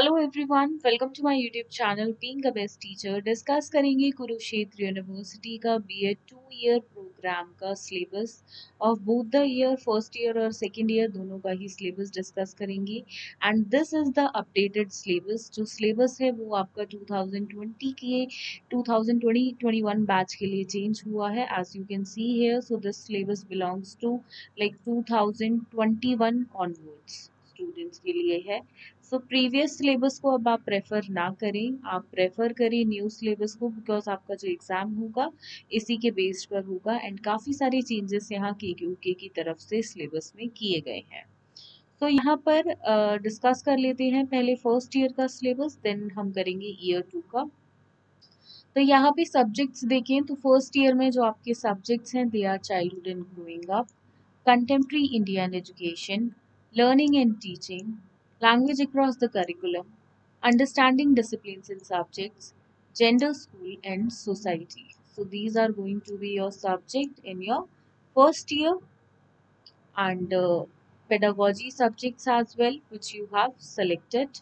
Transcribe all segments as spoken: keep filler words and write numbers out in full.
Hello everyone, welcome to my YouTube channel being a best teacher. Discuss करेंगे Kurukshetra University का BEd two year program का syllabus of both the year, first year और second year दोनों का ही syllabus discuss करेंगे। And this is the updated syllabus. जो syllabus है वो आपका टू थाउजेंड ट्वेंटी के two thousand twenty twenty one batch के लिए चेंज हुआ है। As you can see here, so this syllabus belongs to like two thousand twenty one onwards students के लिए है। सो प्रीवियस सिलेबस को अब आप प्रेफर ना करें, आप प्रेफर करें न्यू सिलेबस को, बिकॉज आपका जो एग्ज़ाम होगा इसी के बेस्ड पर होगा। एंड काफ़ी सारे चेंजेस यहाँ के यूके की तरफ से सिलेबस में किए गए हैं। तो यहाँ पर डिस्कस uh, कर लेते हैं पहले फर्स्ट ईयर का सिलेबस, देन हम करेंगे ईयर टू का। तो यहाँ पे सब्जेक्ट्स देखें तो फर्स्ट ईयर में जो आपके सब्जेक्ट्स हैं, they are childhood and growing up, contemporary Indian education, learning and teaching, language across the curriculum, understanding disciplines and subjects, gender, school, and society. So these are going to be your subject in your first year, and uh, pedagogy subjects as well, which you have selected.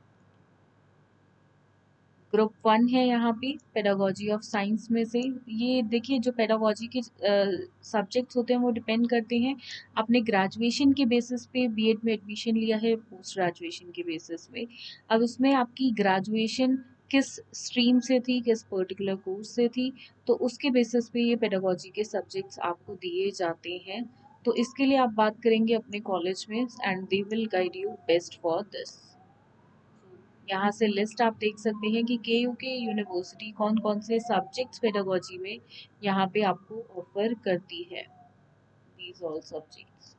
Group one है यहाँ पे pedagogy of science में से। ये देखिए, जो pedagogy के subjects होते हैं वो डिपेंड करते हैं आपने ग्रेजुएशन के बेसिस पे बीएड में एडमिशन लिया है, पोस्ट ग्रेजुएशन के बेसिस पे। अब उसमें आपकी ग्रेजुएशन किस स्ट्रीम से थी, किस पर्टिकुलर कोर्स से थी, तो उसके बेसिस पे ये पेडागोजी के सब्जेक्ट्स आपको दिए जाते हैं। तो इसके लिए आप बात करेंगे अपने कॉलेज में and they will guide you best for this. यहाँ से लिस्ट आप देख सकते हैं कि के यू के यूनिवर्सिटी कौन कौन से सब्जेक्ट्स पेडागोजी में यहाँ पे आपको ऑफर करती है, दीज ऑल सब्जेक्ट्स।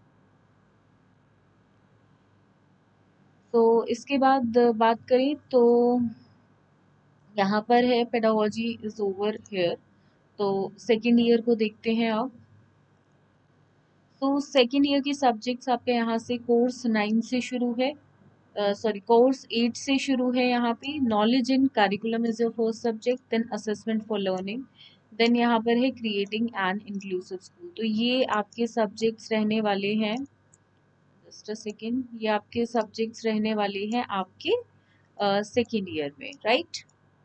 तो इसके बाद बात करें तो यहाँ पर है पेडागोजी इज ओवर हियर। तो सेकेंड ईयर को देखते हैं अब। तो सेकेंड ईयर के सब्जेक्ट्स आपके यहाँ से कोर्स नाइन से शुरू है, सॉरी कोर्स एट से शुरू है। यहाँ पे knowledge in curriculum is your first subject, then assessment for learning, then यहाँ पर है क्रिएटिंग एन इंक्लूसिव स्कूल। तो ये आपके सब्जेक्ट्स रहने वाले हैं, जस्ट अ सेकेंड, ये आपके सब्जेक्ट्स रहने वाले हैं आपके सेकेंड uh, ईयर में, राइट।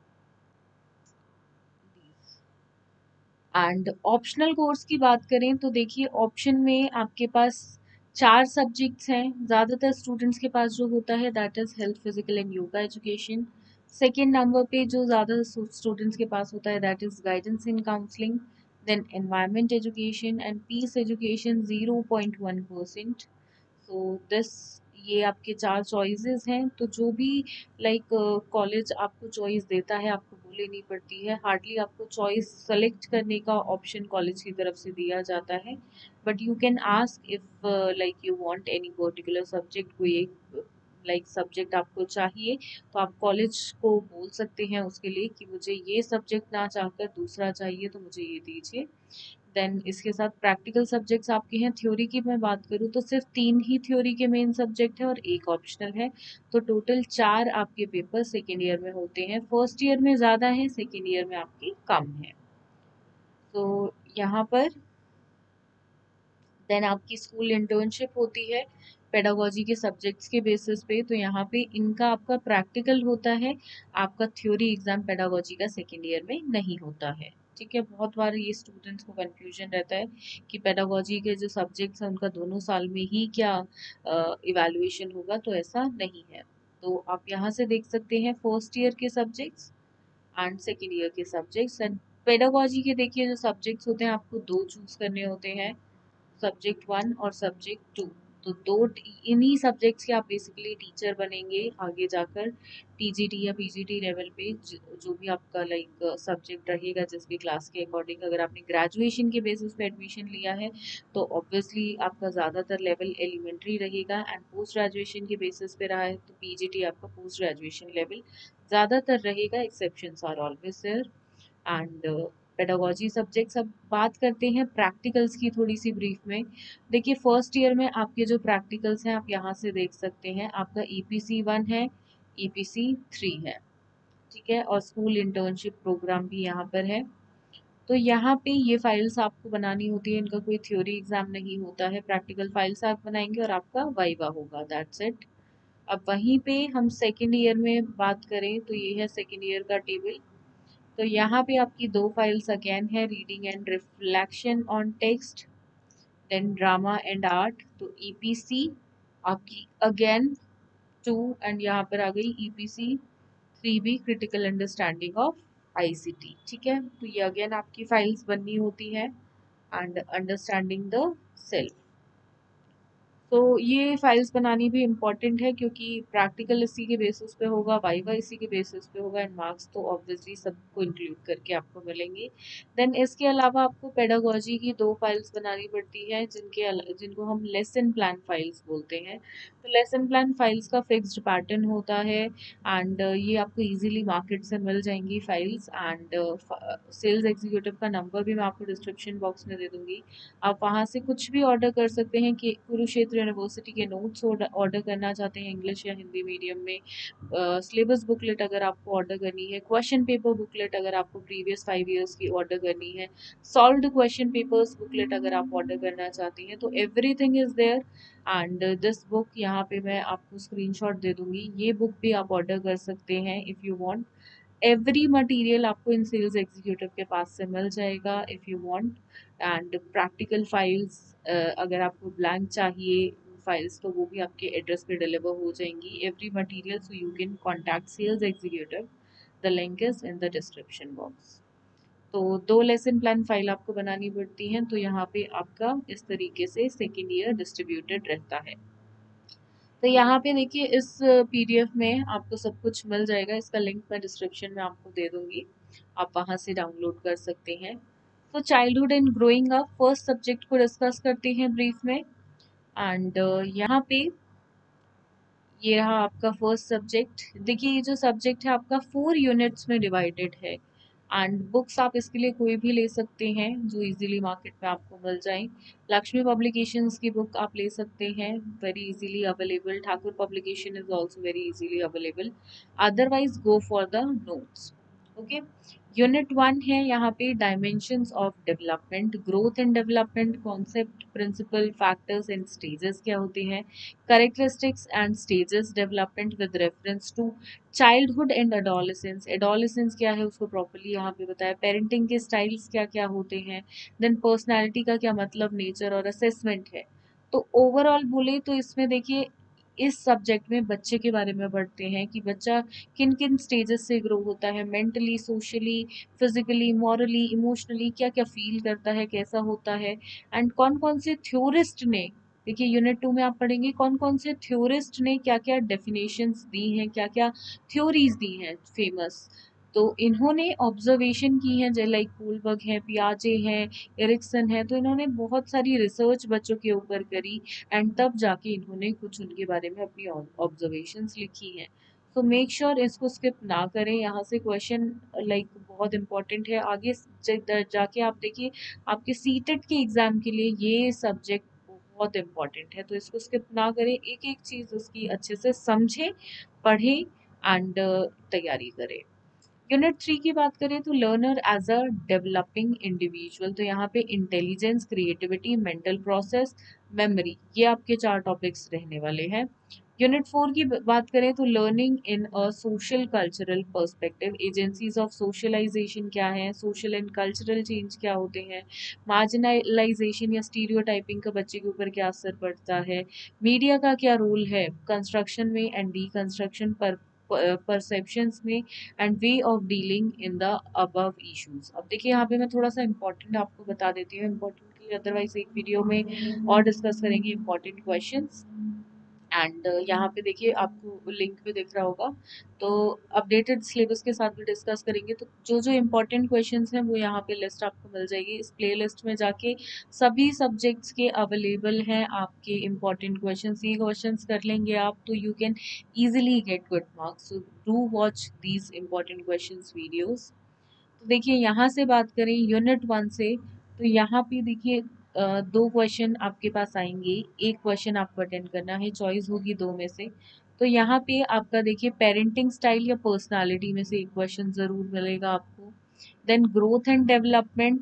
एंड ऑप्शनल कोर्स की बात करें तो देखिए, ऑप्शन में आपके पास चार सब्जेक्ट्स हैं। ज़्यादातर स्टूडेंट्स के पास जो होता है that is health, physical and yoga education. Second number पे जो ज़्यादा स्टूडेंट्स के पास होता है that is guidance in counselling, then environment education and peace education zero point one percent. So this, ये आपके चार चॉइसेस हैं। तो जो भी लाइक कॉलेज आपको चॉइस देता है, आपको वो लेनी पड़ती है। हार्डली आपको चॉइस सेलेक्ट करने का ऑप्शन कॉलेज की तरफ से दिया जाता है, but you can ask if like you want any particular subject, कोई एक लाइक सब्जेक्ट आपको चाहिए, तो आप कॉलेज को बोल सकते हैं उसके लिए कि मुझे ये सब्जेक्ट ना चाहकर दूसरा चाहिए, तो मुझे ये दीजिए। देन इसके साथ प्रैक्टिकल सब्जेक्ट्स आपके हैं। थ्योरी की मैं बात करूँ तो सिर्फ तीन ही थ्योरी के मेन सब्जेक्ट है और एक ऑप्शनल है। तो टोटल चार आपके पेपर सेकेंड ईयर में होते हैं। फर्स्ट ईयर में ज़्यादा है, सेकेंड ईयर में आपकी कम है। तो यहाँ पर देन आपकी स्कूल इंटर्नशिप होती है पेडागोजी के सब्जेक्ट्स के बेसिस पे। तो यहाँ पे इनका आपका प्रैक्टिकल होता है, आपका थ्योरी एग्जाम पेडागोजी का सेकेंड ईयर में नहीं होता है। ठीक है, बहुत बार ये स्टूडेंट्स को कंफ्यूजन रहता है कि पेडागोजी के जो सब्जेक्ट्स हैं उनका दोनों साल में ही क्या इवैल्यूएशन होगा, तो ऐसा नहीं है। तो आप यहाँ से देख सकते हैं फर्स्ट ईयर के सब्जेक्ट्स एंड सेकेंड ईयर के सब्जेक्ट्स। एंड पेडागोजी के देखिए जो सब्जेक्ट्स होते हैं आपको दो चूज करने होते हैं, सब्जेक्ट वन और सब्जेक्ट टू। तो दो इन्हीं सब्जेक्ट्स के आप बेसिकली टीचर बनेंगे आगे जाकर टीजीटी या पीजीटी लेवल पे, जो भी आपका लाइक सब्जेक्ट रहेगा जिस भी क्लास के अकॉर्डिंग। अगर आपने ग्रेजुएशन के बेसिस पे एडमिशन लिया है तो ऑब्वियसली आपका ज़्यादातर लेवल एलिमेंट्री रहेगा, एंड पोस्ट ग्रेजुएशन के बेसिस पे रहा है तो पीजीटी आपका पोस्ट ग्रेजुएशन लेवल ज़्यादातर रहेगा। Exceptions are always there. And pedagogy subjects, अब बात करते हैं प्रैक्टिकल्स की थोड़ी सी ब्रीफ में। देखिए फर्स्ट ईयर में आपके जो प्रैक्टिकल्स हैं आप यहाँ से देख सकते हैं, आपका ईपीसी वन है, ईपीसी थ्री है, ठीक है, और स्कूल इंटर्नशिप प्रोग्राम भी यहाँ पर है। तो यहाँ पे ये फाइल्स आपको बनानी होती है, इनका कोई थ्योरी एग्जाम नहीं होता है। प्रैक्टिकल फाइल्स आप बनाएंगे और आपका वाइवा होगा, दैट्स इट। अब वहीं पे हम सेकेंड ईयर में बात करें तो ये है सेकेंड ईयर का टेबल। तो यहाँ पे आपकी दो फाइल्स अगेन है, reading and reflection on text, then drama and art. तो ईपीसी आपकी अगेन टू, एंड यहाँ पर आ गई EPC three B, critical understanding of ICT. ठीक है, तो ये अगेन आपकी फाइल्स बननी होती है, एंड अंडरस्टैंडिंग द सेल्फ। तो ये फाइल्स बनानी भी इम्पॉर्टेंट है क्योंकि प्रैक्टिकल इसी के बेसिस पे होगा, वाइवा इसी के बेसिस पे होगा, एंड मार्क्स तो ऑब्वियसली सबको इंक्लूड करके आपको मिलेंगे। देन इसके अलावा आपको पेडागोजी की दो फाइल्स बनानी पड़ती है, जिनके अल- जिनको हम लेसन प्लान फाइल्स बोलते हैं। तो लेसन प्लान फाइल्स का फिक्स्ड पैटर्न होता है, एंड ये आपको इजीली मार्केट से मिल जाएंगी फाइल्स। एंड सेल्स एग्जीक्यूटिव का नंबर भी मैं आपको डिस्क्रिप्शन बॉक्स में दे दूंगी, आप वहाँ से कुछ भी ऑर्डर कर सकते हैं। कि कुरुक्षेत्र यूनिवर्सिटी के नोट्स ऑर्डर करना चाहते हैं इंग्लिश या हिंदी मीडियम में, सिलेबस बुकलेट अगर आपको ऑर्डर करनी है, क्वेश्चन पेपर बुकलेट अगर आपको प्रीवियस फाइव इयर्स की ऑर्डर करनी है, सॉल्व्ड क्वेश्चन पेपर्स बुकलेट अगर आप ऑर्डर करना चाहते हैं, तो everything is there. And this book यहाँ पे मैं आपको स्क्रीनशॉट दे दूंगी, ये बुक भी आप ऑर्डर कर सकते हैं if you want. Every material आपको इन सेल्स एग्जीक्यूटिव के पास से मिल जाएगा if you want. And practical files अगर आपको ब्लैंक चाहिए फाइल्स, तो वो भी आपके एड्रेस पे डिलीवर हो जाएंगी, every material. So you can contact sales executive, the link is in the description box. तो दो लेसन प्लान फाइल आपको बनानी पड़ती हैं, तो यहाँ पे आपका इस तरीके से सेकेंड ईयर डिस्ट्रीब्यूटेड रहता है। तो यहाँ पे देखिए इस पीडीएफ में आपको सब कुछ मिल जाएगा, इसका लिंक मैं डिस्क्रिप्शन में आपको दे दूंगी, आप वहाँ से डाउनलोड कर सकते हैं। तो childhood and growing up first subject को डिस्कस करते हैं ब्रीफ में। एंड यहाँ पे ये रहा आपका फर्स्ट सब्जेक्ट। देखिए ये जो सब्जेक्ट है आपका फोर यूनिट्स में डिवाइडेड है, एंड बुक्स आप इसके लिए कोई भी ले सकते हैं जो इजीली मार्केट में आपको मिल जाए। लक्ष्मी पब्लिकेशंस की बुक आप ले सकते हैं, very easily available. Thakur publication is also very easily available. Otherwise go for the notes. Okay, unit one है यहाँ पे dimensions of development, growth and development, concept, principle, factors and stages क्या होते हैं, characteristics and stages development with reference to childhood and adolescence। adolescence क्या है उसको properly यहाँ पे बताया, पेरेंटिंग के स्टाइल्स क्या क्या होते हैं, देन पर्सनालिटी का क्या मतलब, नेचर और असेसमेंट है। तो ओवरऑल बोले तो इसमें देखिए इस सब्जेक्ट में बच्चे के बारे में पढ़ते हैं कि बच्चा किन किन स्टेजेस से ग्रो होता है, mentally, socially, physically, morally, emotionally क्या क्या फील करता है, कैसा होता है। एंड कौन कौन से थ्योरिस्ट ने, देखिए यूनिट टू में आप पढ़ेंगे कौन कौन से थ्योरिस्ट ने क्या क्या डेफिनेशंस दी हैं, क्या क्या थ्योरीज दी हैं फेमस। तो इन्होंने ऑब्जर्वेशन की है, जैसे लाइक कोलबर्ग है, पियाजे हैं, एरिक्सन है, तो इन्होंने बहुत सारी रिसर्च बच्चों के ऊपर करी, एंड तब जाके इन्होंने कुछ उनके बारे में अपनी ऑब्जर्वेशंस लिखी हैं। तो मेक श्योर इसको स्किप ना करें, यहाँ से क्वेश्चन लाइक बहुत इंपॉर्टेंट है आगे ज- जाके आप देखिए आपके सीटेट के एग्जाम के लिए ये सब्जेक्ट बहुत इंपॉर्टेंट है, तो इसको स्किप ना करें, एक एक चीज उसकी अच्छे से समझें, पढ़ें, एंड तैयारी करें। यूनिट थ्री की बात करें तो learner as a developing individual, तो यहाँ पे intelligence, creativity, mental process, memory, ये आपके चार टॉपिक्स रहने वाले हैं। यूनिट फोर की बात करें तो learning in a social cultural perspective, agencies of socialisation क्या है, सोशल एंड कल्चरल चेंज क्या होते हैं, मार्जिनलाइजेशन या स्टीरियोटाइपिंग का बच्चे के ऊपर क्या असर पड़ता है, मीडिया का क्या रोल है कंस्ट्रक्शन में एंड डीकंस्ट्रक्शन पर, परसेप्शंस में, and way of dealing in the above issues. अब देखिए यहाँ पे मैं थोड़ा सा इंपॉर्टेंट आपको बता देती हूँ, इंपॉर्टेंट के लिए अदरवाइज एक वीडियो में और डिस्कस करेंगे इंपॉर्टेंट क्वेश्चंस। एंड यहाँ पे देखिए आपको लिंक पे दिख रहा होगा, तो अपडेटेड सिलेबस के साथ भी डिस्कस करेंगे। तो जो जो इम्पोर्टेंट क्वेश्चंस हैं वो यहाँ पे लिस्ट आपको मिल जाएगी, इस प्ले लिस्ट में जाके सभी सब्जेक्ट्स के अवेलेबल हैं आपके इम्पोर्टेंट क्वेश्चंस। ये क्वेश्चंस कर लेंगे आप तो you can easily get good marks, so do watch these important questions videos. तो देखिए यहाँ से बात करें यूनिट वन से, तो यहाँ पे देखिए अ, दो क्वेश्चन आपके पास आएंगे, एक क्वेश्चन आपको अटेंड करना है, चॉइस होगी दो में से। तो यहाँ पे आपका देखिए पेरेंटिंग स्टाइल या पर्सनालिटी में से एक क्वेश्चन जरूर मिलेगा आपको। Then growth and development,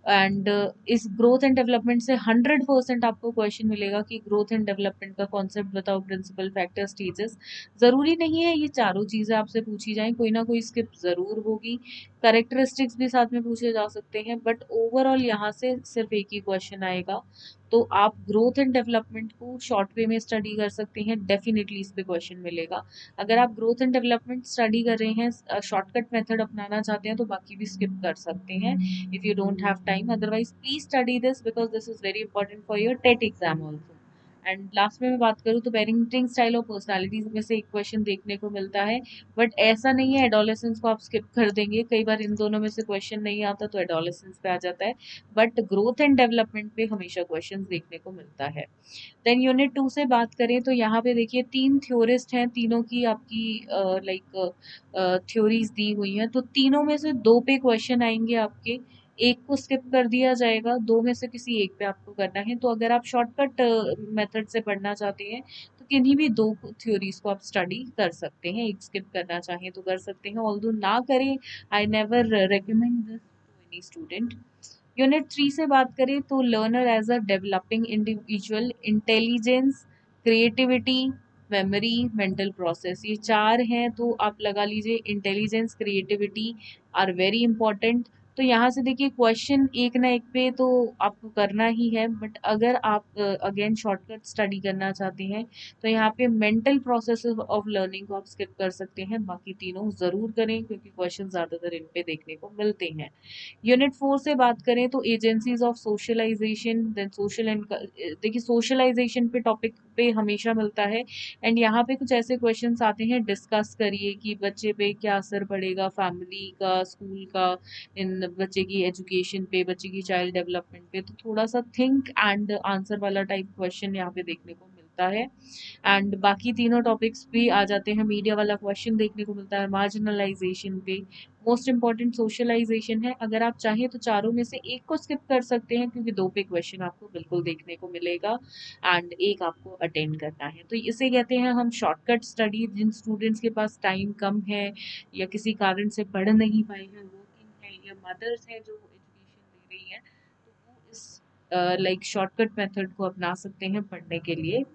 and इस ग्रोथ एंड डेवलपमेंट से हंड्रेड परसेंट आपको क्वेश्चन मिलेगा कि ग्रोथ एंड डेवलपमेंट का कॉन्सेप्ट बताओ, प्रिंसिपल, फैक्टर, स्टेजेस। जरूरी नहीं है ये चारों चीजें आपसे पूछी जाएं, कोई ना कोई स्किप जरूर होगी। करेक्टरिस्टिक्स भी साथ में पूछे जा सकते हैं, बट ओवरऑल यहाँ से सिर्फ एक ही क्वेश्चन आएगा। तो आप ग्रोथ एंड डेवलपमेंट को शॉर्ट वे में स्टडी कर सकते हैं, डेफिनेटली इस पे क्वेश्चन मिलेगा। अगर आप ग्रोथ एंड डेवलपमेंट स्टडी कर रहे हैं, शॉर्टकट मेथड अपनाना चाहते हैं, तो बाकी भी स्किप कर सकते हैं if you don't have time. Otherwise please study this because this is very important for your tet exam also. And last में मैं बात करूँ तो पेरेंटिंग स्टाइल और पर्सनालिटीज में से एक क्वेश्चन देखने को मिलता है, बट ऐसा नहीं है एडोलेसेंस को आप स्किप कर देंगे। कई बार इन दोनों में से क्वेश्चन नहीं आता तो एडोलेसेंस पे आ जाता है, बट ग्रोथ एंड डेवलपमेंट पे हमेशा क्वेश्चन देखने को मिलता है। देन यूनिट टू से बात करें तो यहाँ पे देखिए तीन थ्योरिस्ट हैं, तीनों की आपकी लाइक थ्योरीज दी हुई हैं, तो तीनों में से दो पे क्वेश्चन आएंगे आपके, एक को स्किप कर दिया जाएगा, दो में से किसी एक पे आपको करना है। तो अगर आप शॉर्टकट मेथड से पढ़ना चाहते हैं तो किन्हीं भी दो थ्योरीज को आप स्टडी कर सकते हैं, एक स्किप करना चाहें तो कर सकते हैं, ऑल्दो ना करें, I never recommend this to any student. Unit three से बात करें तो learner as a developing individual, intelligence, creativity, memory, mental process, ये चार हैं। तो आप लगा लीजिए intelligence, creativity are very important. तो यहाँ से देखिए क्वेश्चन एक ना एक पे तो आपको करना ही है, बट अगर आप अगेन शॉर्टकट स्टडी करना चाहते हैं तो यहाँ पे मेंटल प्रोसेस ऑफ लर्निंग को आप स्किप कर सकते हैं, बाकी तीनों जरूर करें क्योंकि क्वेश्चन ज्यादातर इन पे देखने को मिलते हैं। यूनिट फोर से बात करें तो agencies of socialisation, then social and, देखिए सोशलाइजेशन पे टॉपिक पे हमेशा मिलता है, एंड यहाँ पे कुछ ऐसे क्वेश्चंस आते हैं, डिस्कस करिए कि बच्चे पे क्या असर पड़ेगा, फैमिली का, स्कूल का, इन बच्चे की एजुकेशन पे, बच्चे की चाइल्ड डेवलपमेंट पे। तो थोड़ा सा थिंक एंड आंसर वाला टाइप क्वेश्चन यहाँ पे देखने को मिलता है, एंड बाकी तीनों टॉपिक्स भी आ जाते हैं। मीडिया वाला क्वेश्चन देखने को मिलता है, मार्जिनलाइजेशन पे, मोस्ट इंपॉर्टेंट सोशलाइजेशन है। अगर आप चाहें तो चारों में से एक को स्किप कर सकते हैं क्योंकि दो पे क्वेश्चन आपको बिल्कुल देखने को मिलेगा एंड एक आपको अटेंड करना है। तो इसे कहते हैं हम शॉर्टकट स्टडी। जिन स्टूडेंट्स के पास टाइम कम है या किसी कारण से पढ़ नहीं पाए हैं, वर्किंग है या मदर्स हैं जो एजुकेशन ले रही हैं, तो वो इस लाइक शॉर्टकट मेथड को अपना सकते हैं पढ़ने के लिए।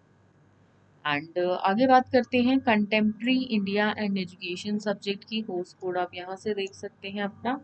एंड uh, आगे बात करते हैं contemporary India and education subject की। कोर्स कोड आप यहाँ से देख सकते हैं अपना,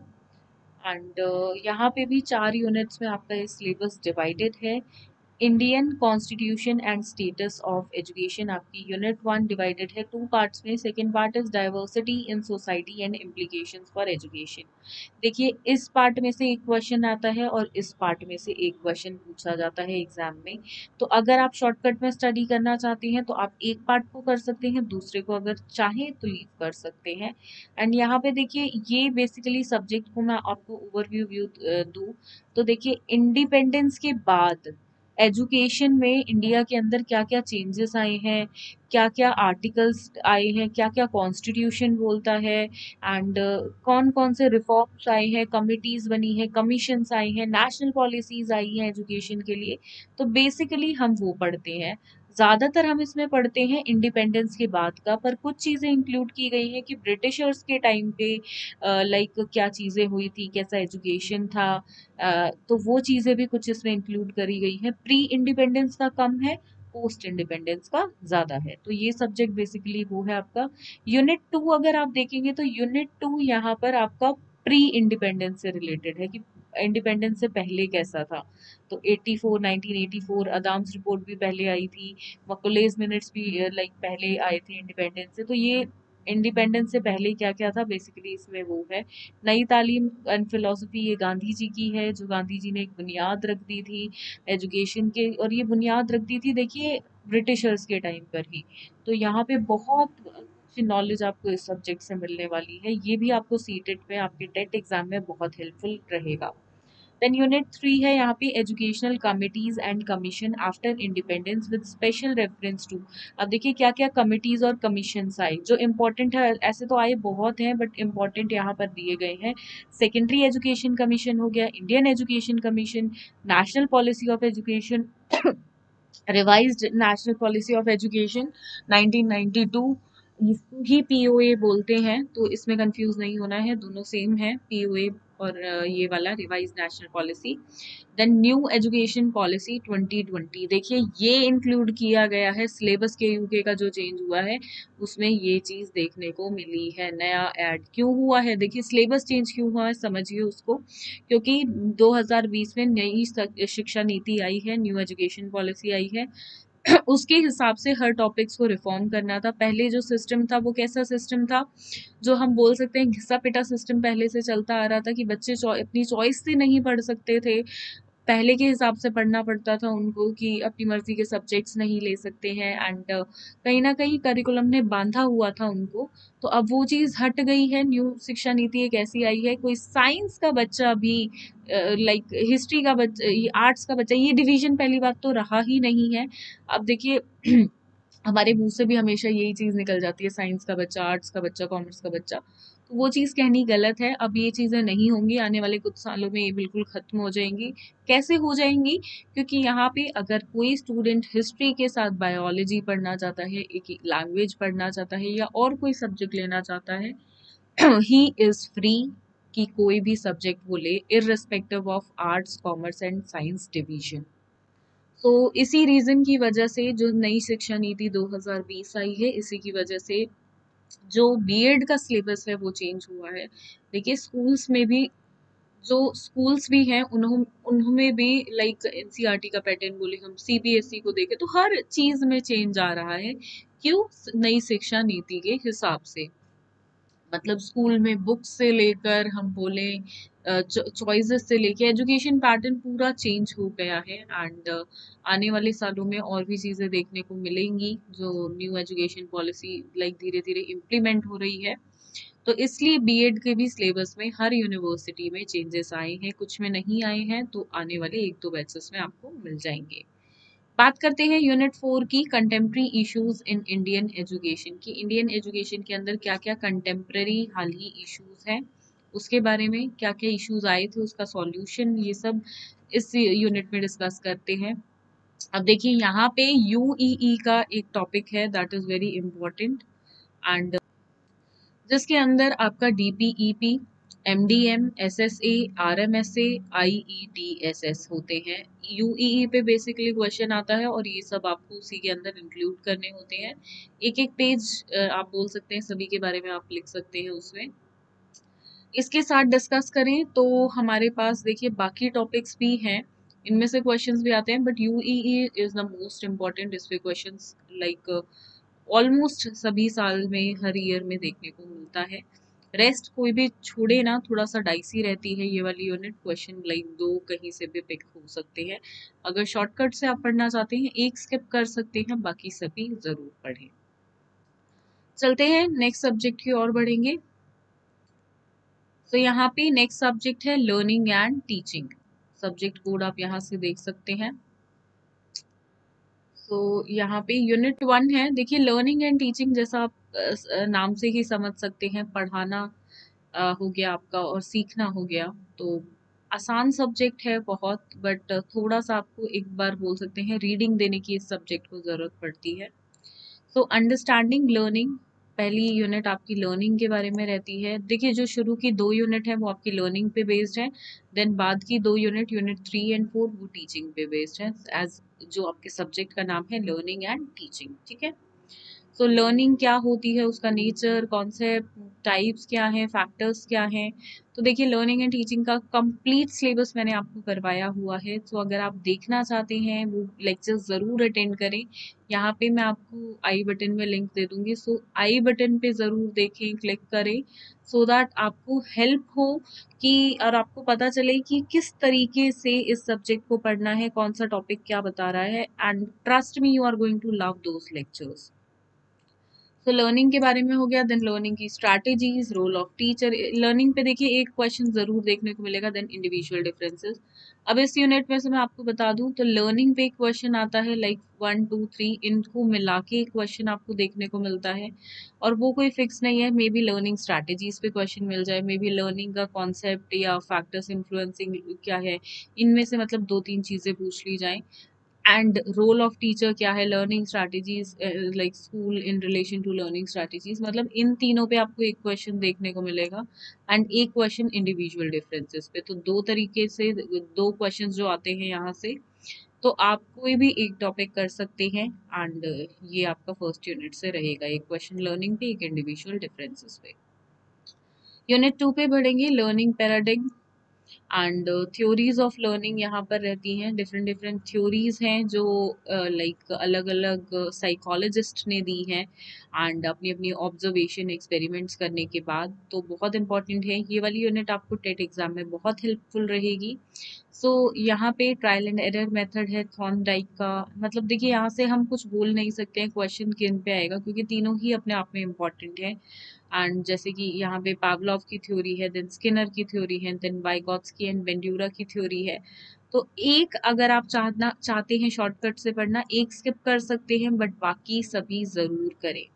एंड uh, यहाँ पे भी चार यूनिट्स में आपका ये सिलेबस डिवाइडेड है। Indian constitution and status of education आपकी यूनिट वन डिवाइडेड है टू पार्ट्स में। Second part is diversity in society and implications for education. देखिए इस पार्ट में से एक क्वेश्चन आता है और इस पार्ट में से एक क्वेश्चन पूछा जाता है एग्जाम में। तो अगर आप शॉर्टकट में स्टडी करना चाहते हैं तो आप एक पार्ट को कर सकते हैं, दूसरे को अगर चाहें तो लीव कर सकते हैं। एंड यहाँ पे देखिए ये बेसिकली सब्जेक्ट को मैं आपको ओवरव्यू व्यू दूँ तो देखिए इंडिपेंडेंस के बाद एजुकेशन में इंडिया के अंदर क्या क्या चेंजेस आए हैं, क्या क्या आर्टिकल्स आए हैं, क्या क्या कॉन्स्टिट्यूशन बोलता है, एंड कौन कौन से रिफॉर्म्स आए हैं, कमिटीज बनी है, कमीशंस आई हैं, नेशनल पॉलिसीज आई हैं एजुकेशन के लिए। तो बेसिकली हम वो पढ़ते हैं, ज़्यादातर हम इसमें पढ़ते हैं इंडिपेंडेंस के बाद का, पर कुछ चीज़ें इंक्लूड की गई हैं कि ब्रिटिशर्स के टाइम पे लाइक क्या चीज़ें हुई थी, कैसा एजुकेशन था, अ, तो वो चीज़ें भी कुछ इसमें इंक्लूड करी गई हैं। प्री इंडिपेंडेंस का कम है, पोस्ट इंडिपेंडेंस का ज़्यादा है। तो ये सब्जेक्ट बेसिकली वो है आपका। यूनिट टू अगर आप देखेंगे तो यूनिट टू यहाँ पर आपका प्री इंडिपेंडेंस से रिलेटेड है कि इंडिपेंडेंस से पहले कैसा था। तो eighty four nineteen eighty four Adams report भी पहले आई थी, मकुलेस मिनट्स भी लाइक पहले आए थे इंडिपेंडेंस से। तो ये इंडिपेंडेंस से पहले क्या क्या था बेसिकली इसमें वो है। नई तालीम एंड फिलोसफी ये गांधी जी की है, जो गांधी जी ने एक बुनियाद रख दी थी एजुकेशन के, और ये बुनियाद रख दी थी देखिए ब्रिटिशर्स के टाइम पर ही। तो यहाँ पे बहुत अच्छी नॉलेज आपको इस सब्जेक्ट से मिलने वाली है, ये भी आपको सीटेट में आपके टेट एग्जाम में बहुत हेल्पफुल रहेगा। देन यूनिट थ्री है यहाँ पे educational committees and commission after independence with special reference to. अब देखिए क्या क्या कमिटीज और कमीशन आए जो इम्पोर्टेंट है, ऐसे तो आए बहुत हैं बट इम्पोर्टेंट यहाँ पर दिए गए हैं। सेकेंडरी एजुकेशन कमीशन हो गया, Indian education commission, national policy of education, revised national policy of education nineteen ninety two, इसको ही पीओए बोलते हैं, तो इसमें कंफ्यूज नहीं होना है, दोनों सेम है, पीओए और अ, ये वाला revise national policy. Then new education policy twenty twenty, देखिए ये इंक्लूड किया गया है सिलेबस के, यूके का जो चेंज हुआ है उसमें ये चीज देखने को मिली है, नया ऐड क्यों हुआ है। देखिए सिलेबस चेंज क्यों हुआ है समझिए उसको, क्योंकि दो हज़ार बीस में नई शिक्षा नीति आई है, न्यू एजुकेशन पॉलिसी आई है। उसके हिसाब से हर टॉपिक्स को रिफॉर्म करना था। पहले जो सिस्टम था वो कैसा सिस्टम था, जो हम बोल सकते हैं घिसा पिटा सिस्टम पहले से चलता आ रहा था कि बच्चे अपनी चॉइस से नहीं पढ़ सकते थे, पहले के हिसाब से पढ़ना पड़ता था उनको कि अपनी मर्जी के सब्जेक्ट्स नहीं ले सकते हैं, एंड कहीं ना कहीं करिकुलम ने बांधा हुआ था उनको। तो अब वो चीज़ हट गई है, न्यू शिक्षा नीति एक ऐसी आई है, कोई साइंस का बच्चा भी, लाइक हिस्ट्री का बच्चा, आर्ट्स का बच्चा, ये डिवीजन पहली बात तो रहा ही नहीं है। अब देखिए हमारे मुंह से भी हमेशा यही चीज़ निकल जाती है, साइंस का बच्चा, आर्ट्स का बच्चा, कॉमर्स का बच्चा, तो वो चीज़ कहनी गलत है। अब ये चीज़ें नहीं होंगी, आने वाले कुछ सालों में ये बिल्कुल ख़त्म हो जाएंगी। कैसे हो जाएंगी, क्योंकि यहाँ पे अगर कोई स्टूडेंट हिस्ट्री के साथ बायोलॉजी पढ़ना चाहता है, एक लैंग्वेज पढ़ना चाहता है या और कोई सब्जेक्ट लेना चाहता है, ही इज़ फ्री कि कोई भी सब्जेक्ट वो ले, irrespective of arts, commerce and science division. तो इसी रीजन की वजह से जो नई शिक्षा नीति दो हज़ार बीस आई है, इसी की वजह से जो बीएड का सिलेबस है वो चेंज हुआ है। देखिए स्कूल्स में भी, जो स्कूल्स भी हैं उन्हों उनमें भी, लाइक एनसीईआरटी का पैटर्न बोले, हम सीबीएसई को देखें तो हर चीज में चेंज आ रहा है। क्यों, नई शिक्षा नीति के हिसाब से। मतलब स्कूल में बुक्स से लेकर हम बोले चॉइसेस से लेके एजुकेशन पैटर्न पूरा चेंज हो गया है, एंड आने वाले सालों में और भी चीज़ें देखने को मिलेंगी जो न्यू एजुकेशन पॉलिसी लाइक धीरे धीरे इम्प्लीमेंट हो रही है। तो इसलिए बीएड के भी सिलेबस में हर यूनिवर्सिटी में चेंजेस आए हैं, कुछ में नहीं आए हैं, तो आने वाले एक दो बैचेस में आपको मिल जाएंगे। बात करते हैं यूनिट फोर की, contemporary issues in Indian education की। इंडियन एजुकेशन के अंदर क्या क्या कंटेम्प्रेरी हाल ही इश्यूज हैं, उसके बारे में क्या क्या इश्यूज आए थे, उसका सॉल्यूशन, ये सब इस यूनिट में डिस्कस करते हैं। अब देखिए यहाँ पे यूईई का एक टॉपिक है that is very important, and जिसके अंदर आपका DPEP, MDM, SSA, RMSA, IETSS होते हैं। यूईई पे बेसिकली क्वेश्चन आता है और ये सब आपको उसी के अंदर इंक्लूड करने होते हैं। एक एक पेज आप बोल सकते हैं, सभी के बारे में आप लिख सकते हैं उसमें। इसके साथ डिस्कस करें तो हमारे पास देखिए बाकी टॉपिक्स भी हैं, इनमें से क्वेश्चंस भी आते हैं, but UEE is the most important. इस पे क्वेश्चंस लाइक ऑलमोस्ट सभी साल में, हर ईयर में देखने को मिलता है। रेस्ट कोई भी छोड़े ना, थोड़ा सा डाइसी रहती है ये वाली यूनिट, क्वेश्चन लाइक दो कहीं से भी पिक हो सकते हैं। अगर शॉर्टकट से आप पढ़ना चाहते हैं एक स्किप कर सकते हैं, बाकी सभी जरूर पढ़ें। चलते हैं नेक्स्ट सब्जेक्ट की ओर बढ़ेंगे। तो यहाँ पे नेक्स्ट सब्जेक्ट है learning and teaching. Subject code आप यहाँ से देख सकते हैं। तो यहाँ पे यूनिट वन है। देखिए लर्निंग एंड टीचिंग जैसा आप अ, नाम से ही समझ सकते हैं, पढ़ाना अ, हो गया आपका और सीखना हो गया। तो आसान सब्जेक्ट है बहुत, बट थोड़ा सा आपको एक बार बोल सकते हैं रीडिंग देने की इस सब्जेक्ट को ज़रूरत पड़ती है। सो अंडरस्टैंडिंग लर्निंग, पहली यूनिट आपकी लर्निंग के बारे में रहती है। देखिए जो शुरू की दो यूनिट है वो आपकी लर्निंग पे बेस्ड है, देन बाद की दो unit, unit three and four, वो टीचिंग पे बेस्ड है, एज जो आपके सब्जेक्ट का नाम है लर्निंग एंड टीचिंग। ठीक है, सो लर्निंग क्या होती है, उसका नेचर, कॉन्सेप्ट, टाइप्स क्या हैं, फैक्टर्स क्या हैं। तो देखिए लर्निंग एंड टीचिंग का कंप्लीट सिलेबस मैंने आपको करवाया हुआ है, तो अगर आप देखना चाहते हैं वो लेक्चर्स ज़रूर अटेंड करें। यहाँ पे मैं आपको आई बटन में लिंक दे दूंगी, सो आई बटन पे ज़रूर देखें, क्लिक करें, सो दैट आपको हेल्प हो कि, और आपको पता चले कि किस तरीके से इस सब्जेक्ट को पढ़ना है, कौन सा टॉपिक क्या बता रहा है, and trust me you are going to love those lectures. तो लर्निंग के बारे में हो गया, देन लर्निंग की strategies, role of teacher. Learning पे देखिए एक क्वेश्चन जरूर देखने को मिलेगा, देन इंडिविजुअल डिफरेंसेस। अब इस यूनिट में से मैं आपको बता दूं तो लर्निंग पे एक क्वेश्चन आता है, लाइक वन टू थ्री, इनको मिला के एक क्वेश्चन आपको देखने को मिलता है, और वो कोई फिक्स नहीं है, मे बी लर्निंग स्ट्रैटेजीज पे क्वेश्चन मिल जाए, मे बी लर्निंग का कॉन्सेप्ट या फैक्टर्स इन्फ्लुएंसिंग क्या है, इनमें से मतलब दो तीन चीजें पूछ ली जाए। एंड रोल ऑफ टीचर क्या है, learning strategies like school in relation to learning strategies, मतलब इन तीनों पे आपको एक क्वेश्चन देखने को मिलेगा एंड एक क्वेश्चन इंडिविजुअल डिफरेंसेस पे। तो दो तरीके से दो क्वेश्चन जो आते हैं यहाँ से, तो आप कोई भी एक टॉपिक कर सकते हैं एंड ये आपका फर्स्ट यूनिट से रहेगा, एक क्वेश्चन लर्निंग पे, एक इंडिविजुअल डिफरेंसेस पे। यूनिट टू पे बढ़ेंगे, learning paradigm and theories of learning यहाँ पर रहती हैं। डिफरेंट डिफरेंट थ्योरीज हैं जो लाइक अलग अलग साइकोलॉजिस्ट ने दी हैं एंड अपनी अपनी ऑब्जर्वेशन एक्सपेरिमेंट्स करने के बाद। तो बहुत इंपॉर्टेंट है ये वाली यूनिट, आपको टेट एग्जाम में बहुत हेल्पफुल रहेगी। सो so, यहाँ पे ट्रायल एंड एरर मेथड है थॉर्नडाइक का, मतलब देखिए यहाँ से हम कुछ बोल नहीं सकते हैं क्वेश्चन किन पे आएगा, क्योंकि तीनों ही अपने आप में इम्पॉर्टेंट है। एंड जैसे कि यहाँ पे पावलोव की थ्योरी है, देन स्किनर की थ्योरी है, देन वाइगॉत्स्की एंड बेंड्यूरा की थ्योरी है। तो एक अगर आप चाहना चाहते हैं शॉर्टकट से पढ़ना, एक स्किप कर सकते हैं, बट बाकी सभी जरूर करें।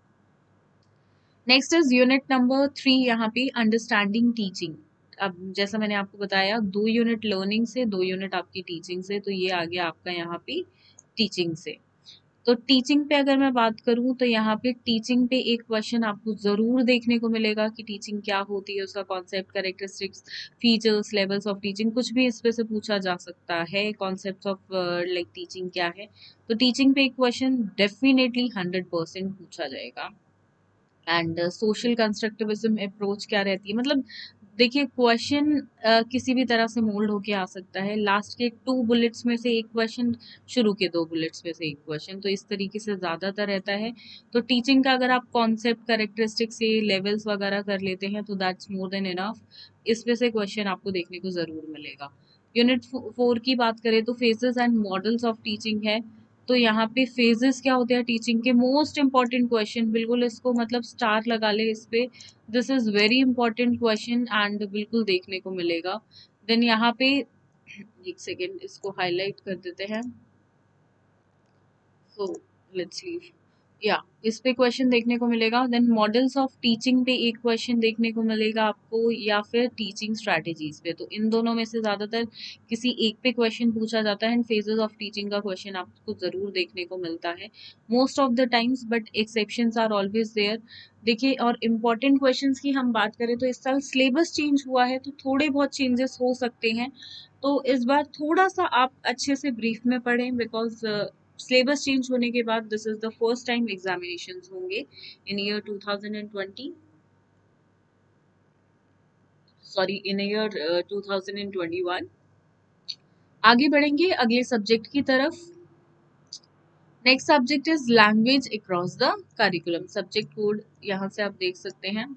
Next is unit number three, यहाँ पे अंडरस्टैंडिंग टीचिंग। अब जैसा मैंने आपको बताया, दो यूनिट लर्निंग से, दो यूनिट आपकी टीचिंग से, तो ये आ गया आपका यहाँ पे टीचिंग से। तो टीचिंग पे अगर मैं बात करूं तो यहाँ पे टीचिंग पे एक क्वेश्चन आपको जरूर देखने को मिलेगा कि टीचिंग क्या होती है, उसका concept, characteristics, features, levels of teaching, कुछ भी इस पे से पूछा जा सकता है। कॉन्सेप्ट ऑफ लाइक टीचिंग क्या है, तो टीचिंग पे एक क्वेश्चन डेफिनेटली हंड्रेड परसेंट पूछा जाएगा। एंड सोशल कंस्ट्रक्टिविज्म अप्रोच क्या रहती है, मतलब देखिए क्वेश्चन किसी भी तरह से मोल्ड होके आ सकता है। लास्ट के टू बुलेट्स में से एक क्वेश्चन, शुरू के दो बुलेट्स में से एक क्वेश्चन, तो इस तरीके से ज़्यादातर रहता है। तो टीचिंग का अगर आप कॉन्सेप्ट, कैरेक्टरिस्टिक्स से लेवल्स वगैरह कर लेते हैं तो दैट्स मोर देन इनफ, इसमें से क्वेश्चन आपको देखने को ज़रूर मिलेगा। यूनिट फोर की बात करें तो phases and models of teaching है। तो यहाँ पे फेजेस क्या होते हैं टीचिंग के, मोस्ट इंपॉर्टेंट क्वेश्चन, बिल्कुल इसको मतलब स्टार लगा ले इस पे, this is very important question and बिल्कुल देखने को मिलेगा। देन यहाँ पे एक सेकेंड इसको हाईलाइट कर देते हैं, सो लेट्स लीव, या इस पे क्वेश्चन देखने को मिलेगा। देन मॉडल्स ऑफ टीचिंग पे एक क्वेश्चन देखने को मिलेगा आपको, या फिर टीचिंग स्ट्रैटेजीज पे, तो इन दोनों में से ज्यादातर किसी एक पे क्वेश्चन पूछा जाता है। एंड फेजेस ऑफ टीचिंग का क्वेश्चन आपको जरूर देखने को मिलता है most of the times, but exceptions are always there. देखिए और इम्पॉर्टेंट क्वेश्चंस की हम बात करें तो इस साल सिलेबस चेंज हुआ है, तो थोड़े बहुत चेंजेस हो सकते हैं। तो इस बार थोड़ा सा आप अच्छे से ब्रीफ में पढ़ें, बिकॉज सिलेबस चेंज होने के बाद this is the first time examinations होंगे in year two thousand twenty, sorry in year two thousand twenty one. आगे बढ़ेंगे अगले सब्जेक्ट की तरफ। Next subject is language across the curriculum, subject code यहाँ से आप देख सकते हैं।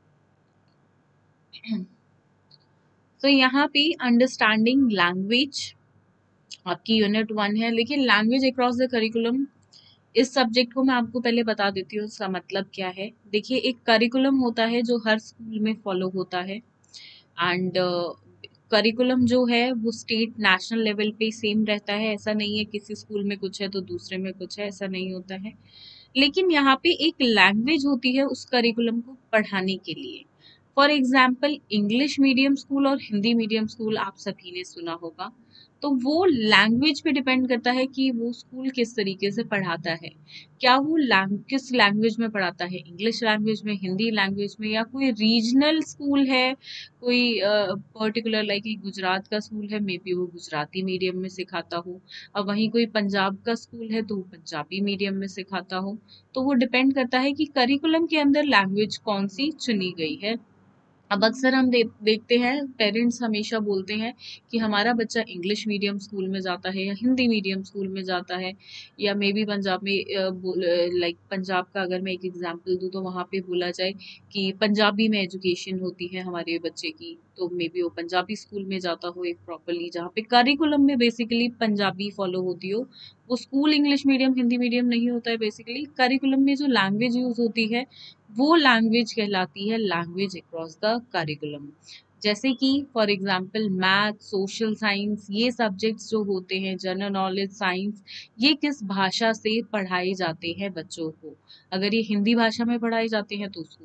तो यहाँ पे अंडरस्टैंडिंग लैंग्वेज आपकी यूनिट वन है, लेकिन लैंग्वेज अक्रॉस द करिकुलम इस सब्जेक्ट को मैं आपको पहले बता देती हूँ इसका मतलब क्या है। देखिए एक करिकुलम होता है जो हर स्कूल में फॉलो होता है एंड करिकुलम जो है वो स्टेट नेशनल लेवल पे सेम रहता है, ऐसा नहीं है किसी स्कूल में कुछ है तो दूसरे में कुछ है, ऐसा नहीं होता है। लेकिन यहाँ पे एक लैंग्वेज होती है उस करिकुलम को पढ़ाने के लिए। For example English medium school और हिंदी मीडियम स्कूल आप सभी ने सुना होगा, तो वो लैंग्वेज पे डिपेंड करता है कि वो स्कूल किस तरीके से पढ़ाता है। क्या वो लैंग किस लैंग्वेज में पढ़ाता है, इंग्लिश लैंग्वेज में, हिंदी लैंग्वेज में, या कोई रीजनल स्कूल है, कोई पर्टिकुलर लाइक गुजरात का स्कूल है, मे बी वो गुजराती मीडियम में सिखाता हो, और वहीं कोई पंजाब का स्कूल है तो वो पंजाबी मीडियम में सिखाता हो। तो वो डिपेंड करता है कि करिकुलम के अंदर लैंग्वेज कौन सी चुनी गई है। अब अक्सर हम दे, देखते हैं पेरेंट्स हमेशा बोलते हैं कि हमारा बच्चा इंग्लिश मीडियम स्कूल में जाता है या हिंदी मीडियम स्कूल में जाता है, या मे बी पंजाब में लाइक पंजाब का अगर मैं एक एग्जांपल दूं तो वहाँ पे बोला जाए कि पंजाबी में एजुकेशन होती है हमारे बच्चे की, तो मे बी वो पंजाबी स्कूल में जाता हो एक प्रॉपरली, जहाँ पे करिकुलम में बेसिकली पंजाबी फॉलो होती हो। वो school English medium Hindi medium नहीं होता है, बेसिकली करिकुलम में जो लैंग्वेज यूज होती है वो लैंग्वेज कहलाती है लैंग्वेज अक्रॉस द करिकुलम। जैसे कि for example math, social science, ये सब्जेक्ट्स जो होते हैं, जनरल नॉलेज, साइंस, ये किस भाषा से पढ़ाए जाते हैं बच्चों को। अगर ये हिंदी भाषा में पढ़ाए जाते हैं तो स्कूल को हम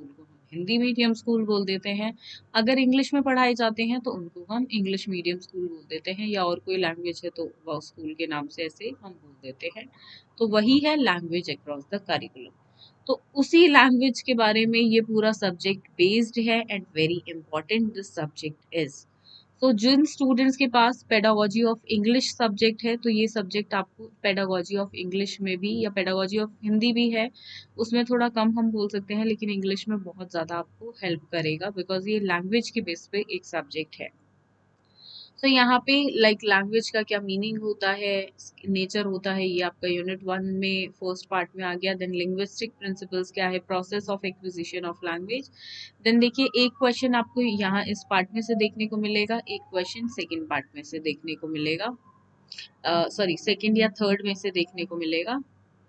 हिंदी मीडियम स्कूल बोल देते हैं। अगर इंग्लिश में पढ़ाए जाते हैं तो उनको हम इंग्लिश मीडियम स्कूल बोल देते हैं, या और कोई लैंग्वेज है तो वह स्कूल के नाम से ऐसे हम बोल देते हैं। तो वही है लैंग्वेज अक्रॉस द करिकुलम। तो उसी लैंग्वेज के बारे में ये पूरा सब्जेक्ट बेस्ड है, and very important this subject is. तो जिन स्टूडेंट्स के पास पेडागोजी ऑफ इंग्लिश सब्जेक्ट है, तो ये सब्जेक्ट आपको पेडागोजी ऑफ इंग्लिश में भी, या पेडागोजी ऑफ हिंदी भी है, उसमें थोड़ा कम हम बोल सकते हैं, लेकिन इंग्लिश में बहुत ज़्यादा आपको हेल्प करेगा, बिकॉज ये लैंग्वेज के बेस पे एक सब्जेक्ट है। तो यहाँ पे लाइक लैंग्वेज का क्या मीनिंग होता है, नेचर होता है, ये आपका यूनिट वन में फर्स्ट पार्ट में आ गया। देन लिंग्विस्टिक प्रिंसिपल्स क्या है, process of acquisition of language. Then देखिए एक क्वेश्चन आपको यहाँ इस पार्ट में से देखने को मिलेगा, एक क्वेश्चन सेकेंड पार्ट में से देखने को मिलेगा, सॉरी सेकेंड या थर्ड में से देखने को मिलेगा।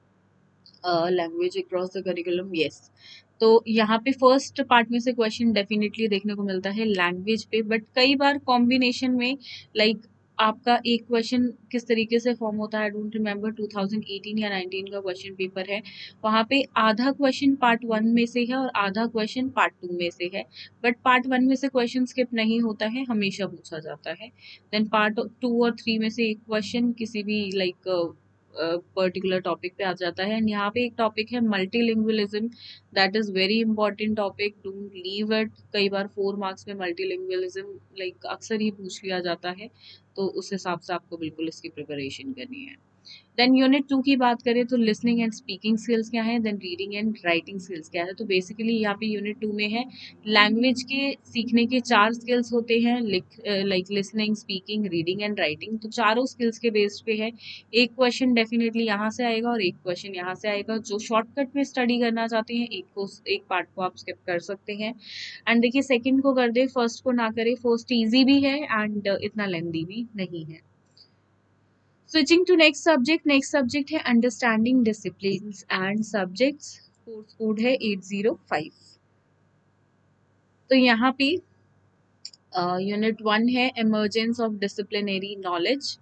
Language across the curriculum, yes. तो यहाँ पे फर्स्ट पार्ट में से क्वेश्चन डेफिनेटली देखने को मिलता है लैंग्वेज पे, बट कई बार कॉम्बिनेशन में लाइक like, आपका एक क्वेश्चन किस तरीके से फॉर्म होता है, I don't remember, two thousand eighteen या नाइनटीन का क्वेश्चन पेपर है, वहाँ पे आधा क्वेश्चन पार्ट वन में से है और आधा क्वेश्चन पार्ट टू में से है, बट पार्ट वन में से क्वेश्चन स्किप नहीं होता है, हमेशा पूछा जाता है। देन पार्ट टू और थ्री में से एक क्वेश्चन किसी भी लाइक like, पर्टिकुलर टॉपिक पे आ जाता है। एंड यहाँ पे एक टॉपिक है multilingualism, that is very important topic, don't leave it. कई बार फोर मार्क्स में मल्टीलिंगुअलिज्म लाइक अक्सर ही पूछ लिया जाता है, तो उस हिसाब से आपको बिल्कुल इसकी प्रिपरेशन करनी है। देन यूनिट टू की बात करें तो लिसनिंग एंड स्पीकिंग स्किल्स क्या है, then reading and writing skills क्या है। तो बेसिकली यहाँ पे यूनिट टू में है लैंग्वेज के सीखने के चार स्किल्स होते हैं, like listening, speaking, reading and writing. तो चारों स्किल्स के बेस्ड पे है। एक क्वेश्चन डेफिनेटली यहाँ से आएगा और एक क्वेश्चन यहाँ से आएगा। जो शॉर्टकट में स्टडी करना चाहते हैं, एक को एक पार्ट को आप स्किप कर सकते हैं। एंड देखिए सेकंड को कर दे, फर्स्ट को ना करे। फर्स्ट इजी भी है एंड इतना लेंदी भी नहीं है। Switching to next subject, next subject है understanding disciplines and subjects, course code है एट ज़ीरो फाइव। तो यहाँ पे यूनिट वन है emergence of disciplinary knowledge,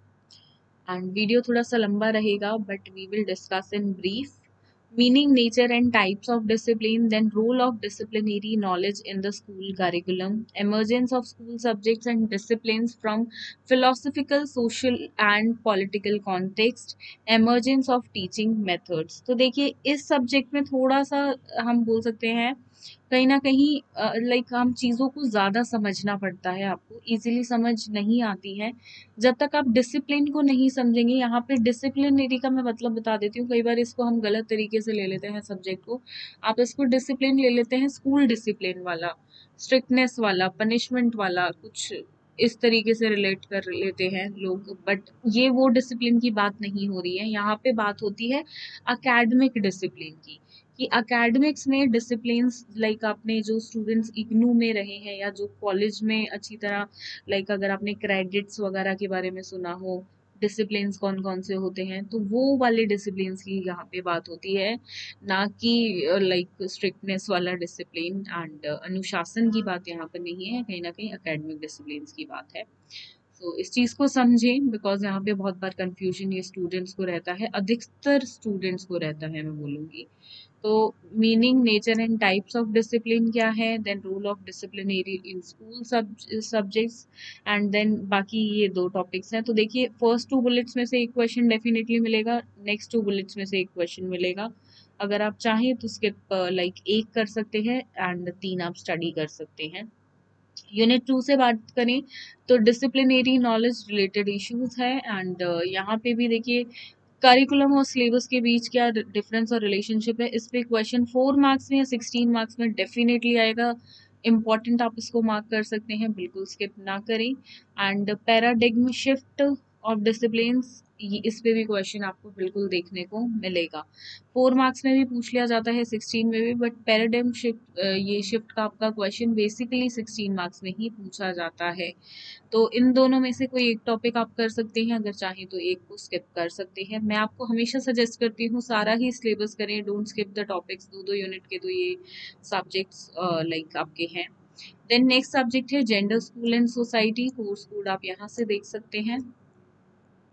and video थोड़ा सा लंबा रहेगा but we will discuss in brief. Meaning, nature and types of discipline, then role of disciplinary knowledge in the school curriculum, emergence of school subjects and disciplines from philosophical, social and political context, emergence of teaching methods। तो देखिए इस subject में थोड़ा सा हम बोल सकते हैं कहीं ना कहीं लाइक हम चीज़ों को ज़्यादा समझना पड़ता है, आपको इजीली समझ नहीं आती है जब तक आप डिसिप्लिन को नहीं समझेंगे। यहाँ पे डिसिप्लिनरी का मैं मतलब बता देती हूँ, कई बार इसको हम गलत तरीके से ले लेते हैं सब्जेक्ट को। आप इसको डिसिप्लिन ले लेते हैं स्कूल डिसिप्लिन वाला, स्ट्रिक्टनेस वाला, पनिशमेंट वाला, कुछ इस तरीके से रिलेट कर लेते हैं लोग, बट ये वो डिसिप्लिन की बात नहीं हो रही है। यहाँ पे बात होती है अकेडमिक डिसिप्लिन की, कि अकेडमिक्स में डिसिप्लिन्स लाइक आपने जो स्टूडेंट्स इग्नू में रहे हैं या जो कॉलेज में अच्छी तरह लाइक अगर आपने क्रेडिट्स वगैरह के बारे में सुना हो, डिसिप्लिन्स कौन कौन से होते हैं, तो वो वाले डिसिप्लिन्स की यहाँ पे बात होती है, ना कि लाइक स्ट्रिक्टनेस वाला डिसिप्लिन एंड अनुशासन की बात यहाँ पर नहीं है, कहीं ना कहीं एकेडमिक डिसिप्लिन्स की बात है। तो so, इस चीज़ को समझें, बिकॉज यहाँ पे बहुत बार कंफ्यूजन ये स्टूडेंट्स को रहता है, अधिकतर स्टूडेंट्स को रहता है मैं बोलूँगी। तो meaning, nature and types of discipline क्या है, then rule of disciplinary in school subjects, and then बाकी ये दो टॉपिक्स हैं। तो देखिए फर्स्ट टू बुलेट्स में से एक क्वेश्चन डेफिनेटली मिलेगा, नेक्स्ट टू बुलेट्स में से एक क्वेश्चन मिलेगा। अगर आप चाहें तो स्किप लाइक एक कर सकते हैं एंड तीन आप स्टडी कर सकते हैं। यूनिट टू से बात करें तो डिसिप्लिनरी नॉलेज रिलेटेड इश्यूज है, एंड यहाँ पे भी देखिए करिकुलम और सिलेबस के बीच क्या डिफरेंस और रिलेशनशिप है, इस पे क्वेश्चन फोर मार्क्स में या सिक्सटीन मार्क्स में डेफिनेटली आएगा। इम्पॉर्टेंट, आप इसको मार्क कर सकते हैं, बिल्कुल स्किप ना करें। And paradigm shift of disciplines, इस पे भी क्वेश्चन आपको बिल्कुल देखने को मिलेगा। फोर मार्क्स में भी पूछ लिया जाता है, सिक्सटीन में भी, बट पैराडिग्म शिफ्ट ये शिफ्ट का आपका क्वेश्चन बेसिकली सिक्सटीन मार्क्स में ही पूछा जाता है। तो इन दोनों में से कोई एक टॉपिक आप कर सकते हैं, अगर चाहें तो एक को स्किप कर सकते हैं। मैं आपको हमेशा सजेस्ट करती हूँ सारा ही सिलेबस करें, डोंट स्किप द टॉपिक्स। दो दो यूनिट के तो ये सब्जेक्ट्स लाइक आपके हैं। देन नेक्स्ट सब्जेक्ट है gender, school and society, course code आप यहाँ से देख सकते हैं।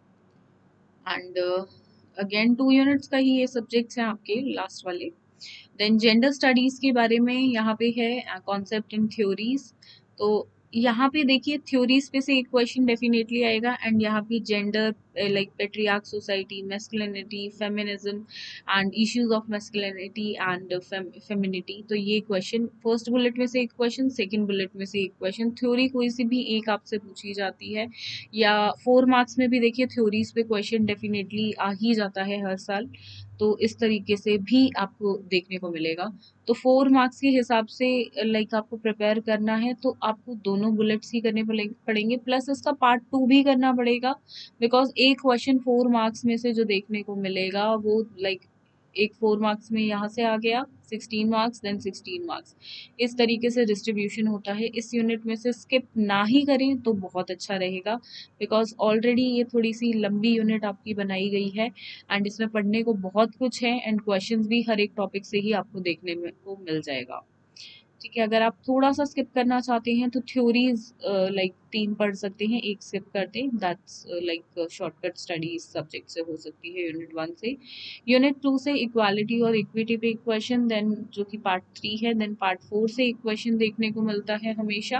एंड अगेन टू यूनिट्स का ही ये सब्जेक्ट्स हैं आपके लास्ट वाले। देन जेंडर स्टडीज के बारे में यहाँ पे है कॉन्सेप्ट एंड थ्योरीज। तो यहाँ पे देखिए थ्योरीज पे से एक क्वेश्चन डेफिनेटली आएगा, एंड यहाँ पे gender like patriarch society, masculinity, feminism and issues of masculinity and femininity. तो ये क्वेश्चन फर्स्ट बुलेट में से एक क्वेश्चन, सेकंड बुलेट में से एक क्वेश्चन, थ्योरी कोई सी भी एक आपसे पूछी जाती है। या फोर मार्क्स में भी देखिए थ्योरीज पे क्वेश्चन डेफिनेटली आ ही जाता है हर साल, तो इस तरीके से भी आपको देखने को मिलेगा। तो फोर मार्क्स के हिसाब से लाइक आपको प्रिपेयर करना है तो आपको दोनों बुलेट्स ही करने पड़े- पड़ेंगे, प्लस इसका पार्ट टू भी करना पड़ेगा, बिकॉज एक क्वेश्चन फोर मार्क्स में से जो देखने को मिलेगा वो लाइक एक फोर मार्क्स में यहाँ से आ गया, sixteen marks, then sixteen marks, इस तरीके से डिस्ट्रीब्यूशन होता है। इस यूनिट में से स्किप ना ही करें तो बहुत अच्छा रहेगा, बिकॉज ऑलरेडी ये थोड़ी सी लंबी यूनिट आपकी बनाई गई है, एंड इसमें पढ़ने को बहुत कुछ है, एंड क्वेश्चंस भी हर एक टॉपिक से ही आपको देखने में को मिल जाएगा। ठीक है, अगर आप थोड़ा सा स्किप करना चाहते हैं तो थ्योरीज लाइक तीन पढ़ सकते हैं, एक स्किप करते हैं, दैट्स लाइक शॉर्टकट स्टडी इस सब्जेक्ट से हो सकती है यूनिट वन से। यूनिट टू से इक्वालिटी और इक्विटी पे एक क्वेश्चन, देन जो कि पार्ट थ्री है, देन पार्ट फोर से एक क्वेश्चन देखने को मिलता है हमेशा।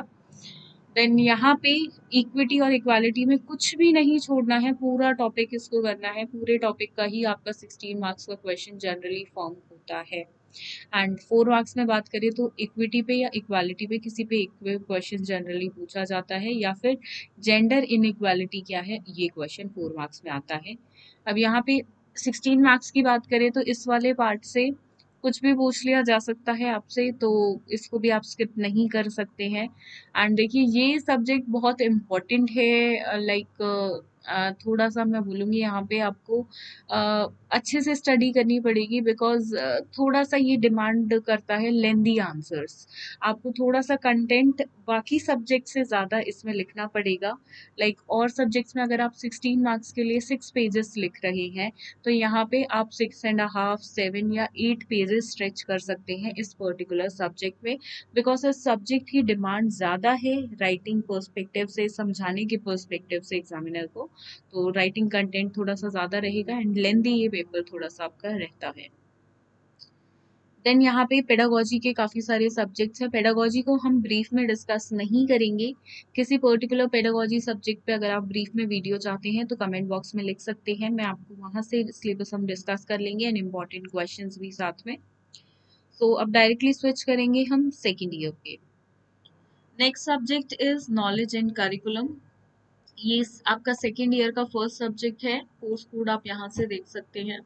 देन यहाँ पे इक्विटी और इक्वालिटी में कुछ भी नहीं छोड़ना है, पूरा टॉपिक इसको करना है, पूरे टॉपिक का ही आपका सिक्सटीन मार्क्स का क्वेश्चन जनरली फॉर्म होता है। एंड फोर मार्क्स में बात करें तो इक्विटी पे या इक्वालिटी पे किसी पे एक क्वेश्चन जनरली पूछा जाता है, या फिर जेंडर इनइक्वालिटी क्या है, ये क्वेश्चन फोर मार्क्स में आता है। अब यहाँ पे सिक्सटीन मार्क्स की बात करें तो इस वाले पार्ट से कुछ भी पूछ लिया जा सकता है आपसे, तो इसको भी आप स्किप नहीं कर सकते हैं। एंड देखिए ये सब्जेक्ट बहुत इम्पोर्टेंट है, लाइक थोड़ा सा मैं बोलूँगी यहाँ पे आपको अ, अच्छे से स्टडी करनी पड़ेगी, बिकॉज थोड़ा सा ये डिमांड करता है लेंदी आंसर्स। आपको थोड़ा सा कंटेंट बाकी सब्जेक्ट से ज़्यादा इसमें लिखना पड़ेगा। लाइक और सब्जेक्ट्स में अगर आप सिक्सटीन मार्क्स के लिए सिक्स पेजेस लिख रहे हैं, तो यहाँ पे आप सिक्स एंड हाफ, सेवन या एट पेजेस स्ट्रेच कर सकते हैं इस पर्टिकुलर सब्जेक्ट में, बिकॉज इस सब्जेक्ट की डिमांड ज़्यादा है राइटिंग पर्सपेक्टिव से, समझाने के पर्सपेक्टिव से एग्जामिनर को। तो राइटिंग कंटेंट थोड़ा सा ज़्यादा रहेगा, एंड लेंदी ये पेपर थोड़ा सा आपका रहता है। देन यहाँ पे पेडागोजी के काफ़ी सारे सब्जेक्ट्स हैं। पेडागोजी को हम ब्रीफ में डिस्कस नहीं करेंगे, किसी पर्टिकुलर पेडागोजी सब्जेक्ट पे अगर आप ब्रीफ में वीडियो चाहते हैं तो कमेंट बॉक्स में लिख सकते हैं, मैं आपको वहाँ से सिलेबस हम डिस्कस कर लेंगे, एंड इम्पॉर्टेंट क्वेश्चंस भी साथ में। सो so, अब डायरेक्टली स्विच करेंगे हम सेकेंड ईयर पे। Next subject is knowledge and curriculum. ये आपका सेकेंड ईयर का फर्स्ट सब्जेक्ट है, पोस्ट कोड आप यहाँ से देख सकते हैं।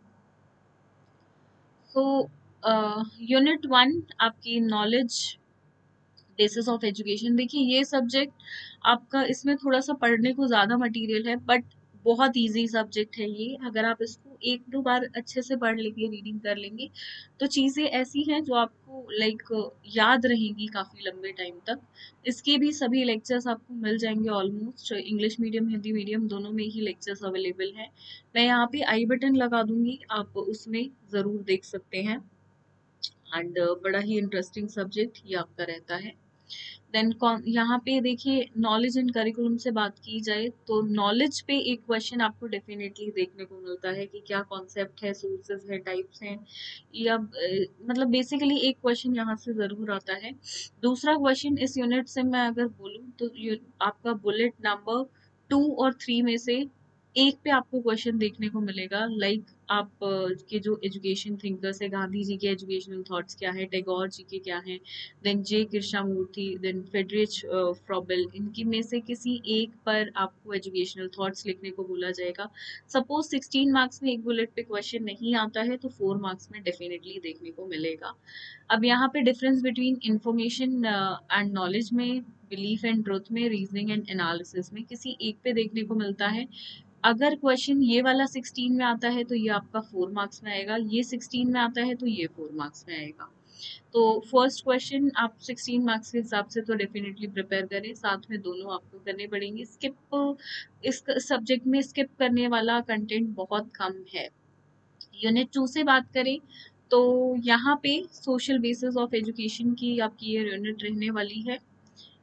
सो यूनिट वन आपकी नॉलेज बेसिस ऑफ एजुकेशन। देखिए ये सब्जेक्ट आपका, इसमें थोड़ा सा पढ़ने को ज़्यादा मटेरियल है, बट बहुत इजी सब्जेक्ट है ये। अगर आप इसको एक दो बार अच्छे से पढ़ लेंगे, रीडिंग कर लेंगे, तो चीज़ें ऐसी हैं जो आपको लाइक याद रहेंगी काफ़ी लंबे टाइम तक। इसके भी सभी लेक्चर्स आपको मिल जाएंगे almost, English medium Hindi medium दोनों में ही लेक्चर्स अवेलेबल हैं। मैं यहाँ पे आई बटन लगा दूंगी, आप उसमें ज़रूर देख सकते हैं। एंड बड़ा ही इंटरेस्टिंग सब्जेक्ट ये आपका रहता है। देन यहाँ पे देखिए नॉलेज एंड करिकुलम से बात की जाए तो नॉलेज पे एक क्वेश्चन आपको डेफिनेटली देखने को मिलता है कि क्या कॉन्सेप्ट है, सोर्सेज है, टाइप्स हैं, या अ, मतलब बेसिकली एक क्वेश्चन यहाँ से ज़रूर आता है। दूसरा क्वेश्चन इस यूनिट से मैं अगर बोलूँ तो यू, आपका बुलेट नंबर टू और थ्री में से एक पे आपको क्वेश्चन देखने को मिलेगा। लाइक आप अ, के जो एजुकेशन थिंकर्स है, गांधी जी के एजुकेशनल थॉट्स क्या है, टैगोर जी के क्या है, then J Krishnamurti, then Friedrich Froebel, इनकी में से किसी एक पर आपको एजुकेशनल थॉट्स लिखने को बोला जाएगा। सपोज सिक्सटीन मार्क्स में एक बुलेट पे क्वेश्चन नहीं आता है तो फोर मार्क्स में डेफिनेटली देखने को मिलेगा। अब यहाँ पे difference between information and knowledge में, बिलीफ एंड ट्रुथ में, रीजनिंग एंड एनालिसिस में किसी एक पे देखने को मिलता है। अगर क्वेश्चन ये वाला सिक्सटीन में आता है तो ये आपका फोर मार्क्स में आएगा, ये सिक्सटीन में आता है तो ये फोर मार्क्स में आएगा। तो फर्स्ट क्वेश्चन आप सिक्सटीन मार्क्स के हिसाब से तो डेफिनेटली प्रिपेयर करें, साथ में दोनों आपको करने पड़ेंगे। स्किप, इस सब्जेक्ट में स्किप करने वाला कंटेंट बहुत कम है। यूनिट टू से बात करें तो यहाँ पे सोशल बेसिस ऑफ एजुकेशन की आपकी ये यूनिट रहने वाली है।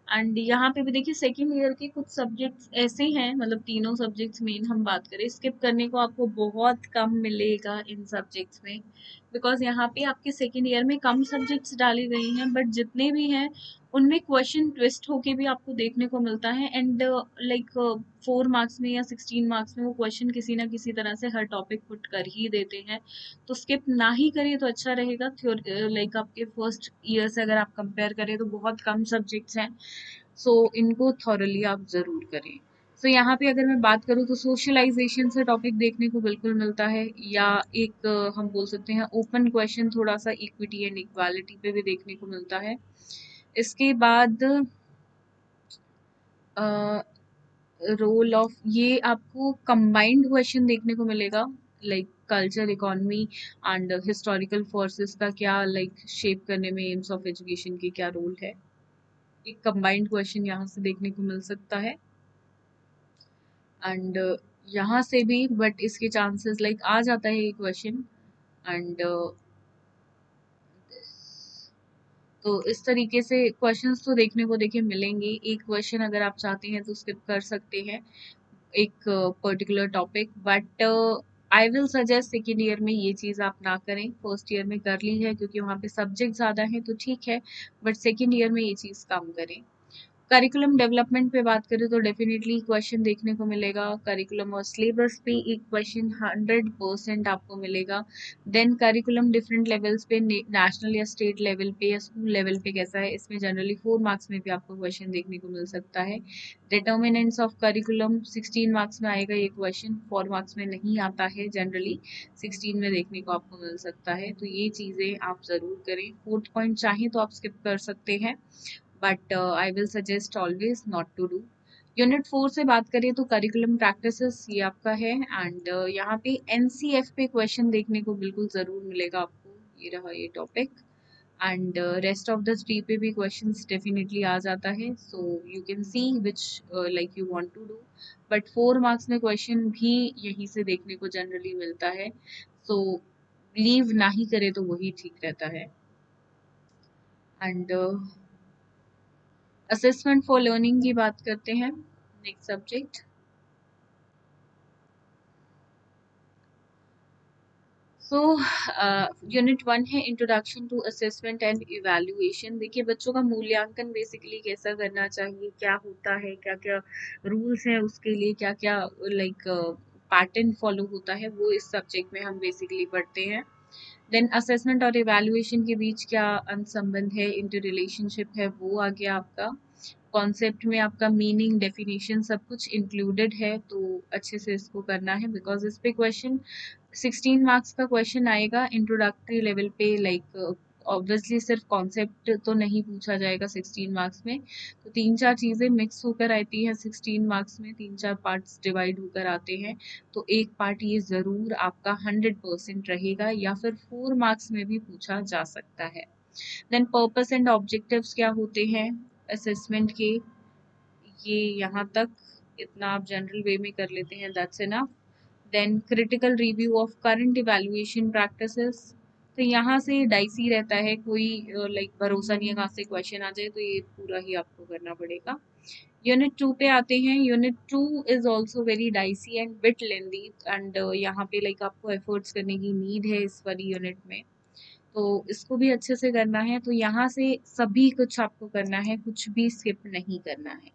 एंड यहाँ पे भी देखिए सेकेंड ईयर के कुछ सब्जेक्ट्स ऐसे हैं, मतलब तीनों सब्जेक्ट्स मेन हम बात करें, स्किप करने को आपको बहुत कम मिलेगा इन सब्जेक्ट्स में, बिकॉज यहाँ पे आपके सेकेंड ईयर में कम सब्जेक्ट्स डाली गई हैं, बट जितने भी हैं उनमें क्वेश्चन ट्विस्ट होके भी आपको देखने को मिलता है। एंड लाइक फोर मार्क्स में या सिक्सटीन मार्क्स में वो क्वेश्चन किसी ना किसी तरह से हर टॉपिक पुट कर ही देते हैं, तो स्किप ना ही करिए तो अच्छा रहेगा। लाइक आपके फर्स्ट ईयर से अगर आप कंपेयर करें तो बहुत कम सब्जेक्ट्स हैं, सो so, इनको थॉरली आप ज़रूर करें। सो so, यहाँ पे अगर मैं बात करूँ तो सोशलाइजेशन से टॉपिक देखने को बिल्कुल मिलता है, या एक अ, हम बोल सकते हैं ओपन क्वेश्चन थोड़ा सा इक्विटी एंड इक्वालिटी पे भी देखने को मिलता है। इसके बाद रोल ऑफ, ये आपको कंबाइंड क्वेश्चन देखने को मिलेगा, like culture, economy and historical forces का क्या लाइक शेप करने में एम्स ऑफ एजुकेशन की क्या रोल है, एक कंबाइंड क्वेश्चन यहाँ से देखने को मिल सकता है। एंड uh, यहाँ से भी बट इसके चांसेस लाइक आ जाता है ये क्वेश्चन। एंड uh, तो इस तरीके से क्वेश्चंस तो देखने को देखिए मिलेंगे। एक क्वेश्चन अगर आप चाहते हैं तो स्किप कर सकते हैं एक particular topic, but I will suggest second year में ये चीज़ आप ना करें। फर्स्ट ईयर में कर ली है क्योंकि वहाँ पे सब्जेक्ट ज़्यादा है तो ठीक है, बट सेकेंड ईयर में ये चीज़ कम करें। करिकुलम डेवलपमेंट पे बात करें तो डेफिनेटली क्वेश्चन देखने को मिलेगा। करिकुलम और सिलेबस पे एक क्वेश्चन हंड्रेड परसेंट आपको मिलेगा। देन करिकुलम डिफरेंट लेवल्स पे, नेशनल या स्टेट लेवल पे या स्कूल लेवल पे कैसा है, इसमें जनरली फोर मार्क्स में भी आपको क्वेश्चन देखने को मिल सकता है। Determinants of curriculum sixteen marks में आएगा ये क्वेश्चन, फोर मार्क्स में नहीं आता है, जनरली सिक्सटीन में देखने को आपको मिल सकता है। तो ये चीज़ें आप ज़रूर करें। फोर्थ पॉइंट चाहें तो आप स्किप कर सकते हैं, but I will suggest always not to do. Unit four से बात करें तो करिकुलम प्रैक्टिसेस ये आपका है, एंड uh, यहाँ पे एनसीएफ पे क्वेश्चन देखने को बिल्कुल ज़रूर मिलेगा आपको, ये रहा ये topic. And rest of the three पे भी क्वेश्चंस डेफिनेटली आ जाता है, so you can see which like you want to do, but four marks में क्वेश्चन भी यहीं से देखने को जनरली मिलता है, सो so, लीव ना ही करे तो वही ठीक रहता है। एंड असेसमेंट फॉर लर्निंग की बात करते हैं, next subject. So unit one है introduction to assessment and evaluation. देखिए बच्चों का मूल्यांकन बेसिकली कैसा करना चाहिए, क्या होता है, क्या क्या रूल्स हैं उसके लिए, क्या क्या लाइक पैटर्न फॉलो होता है, वो इस सब्जेक्ट में हम बेसिकली पढ़ते हैं। देन असेसमेंट और इवैल्यूएशन के बीच क्या अंतर्संबंध है, इंटर रिलेशनशिप है, वो आ गया आपका। कॉन्सेप्ट में आपका मीनिंग, डेफिनेशन सब कुछ इंक्लूडेड है, तो अच्छे से इसको करना है, बिकॉज इस पे क्वेश्चन सिक्सटीन मार्क्स का क्वेश्चन आएगा इंट्रोडक्टरी लेवल पे। लाइक ऑब्वियसली सिर्फ कॉन्सेप्ट तो नहीं पूछा जाएगा सिक्सटीन मार्क्स में, तो तीन चार चीज़ें मिक्स होकर आती हैं सिक्सटीन मार्क्स में, तीन चार पार्ट्स डिवाइड होकर आते हैं, तो एक पार्ट ये ज़रूर आपका हंड्रेड परसेंट रहेगा, या फिर फोर मार्क्स में भी पूछा जा सकता है। देन पर्पस एंड ऑब्जेक्टिव्स क्या होते हैं असेसमेंट के, ये यहाँ तक इतना आप जनरल वे में कर लेते हैं, that's enough. Then critical review of current evaluation practices, तो यहाँ से डाइसी रहता है, कोई लाइक uh, भरोसा नहीं है कहाँ से क्वेश्चन आ जाए, तो ये पूरा ही आपको करना पड़ेगा। यूनिट टू पे आते हैं। Unit two is also very dicey and bit lengthy, and यहाँ पे लाइक आपको एफर्ट्स करने की नीड है इस वाली यूनिट में, तो इसको भी अच्छे से करना है। तो यहाँ से सभी कुछ आपको करना है, कुछ भी स्किप नहीं करना है,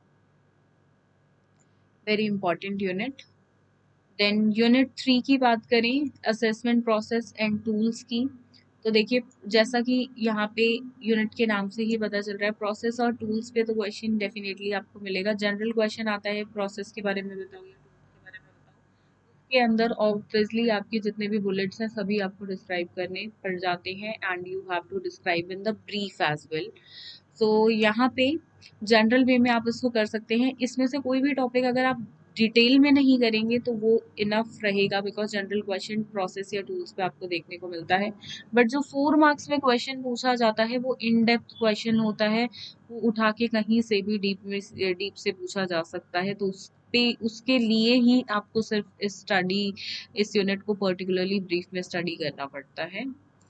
very important unit. Then unit three की बात करें, असेसमेंट प्रोसेस एंड टूल्स की, तो देखिए जैसा कि यहाँ पे यूनिट के नाम से ही पता चल रहा है, प्रोसेस और टूल्स पे तो क्वेश्चन डेफिनेटली आपको मिलेगा। जनरल क्वेश्चन आता है प्रोसेस के बारे में बताओ या टूल्स के बारे में बताओ, के अंदर ऑब्वियसली आपके जितने भी बुलेट्स हैं सभी आपको डिस्क्राइब करने पड़ जाते हैं, and you have to describe in the brief as well. So यहाँ पे जनरल वे में आप इसको कर सकते हैं, इसमें से कोई भी टॉपिक अगर आप डिटेल में नहीं करेंगे तो वो इनफ रहेगा, बिकॉज जनरल क्वेश्चन प्रोसेस या टूल्स पे आपको देखने को मिलता है, बट जो फोर मार्क्स में क्वेश्चन पूछा जाता है वो इन डेप्थ क्वेश्चन होता है, वो उठा के कहीं से भी डीप में डीप से पूछा जा सकता है, तो उस पे उसके लिए ही आपको सिर्फ इस स्टडी इस यूनिट को पर्टिकुलरली ब्रीफ में स्टडी करना पड़ता है।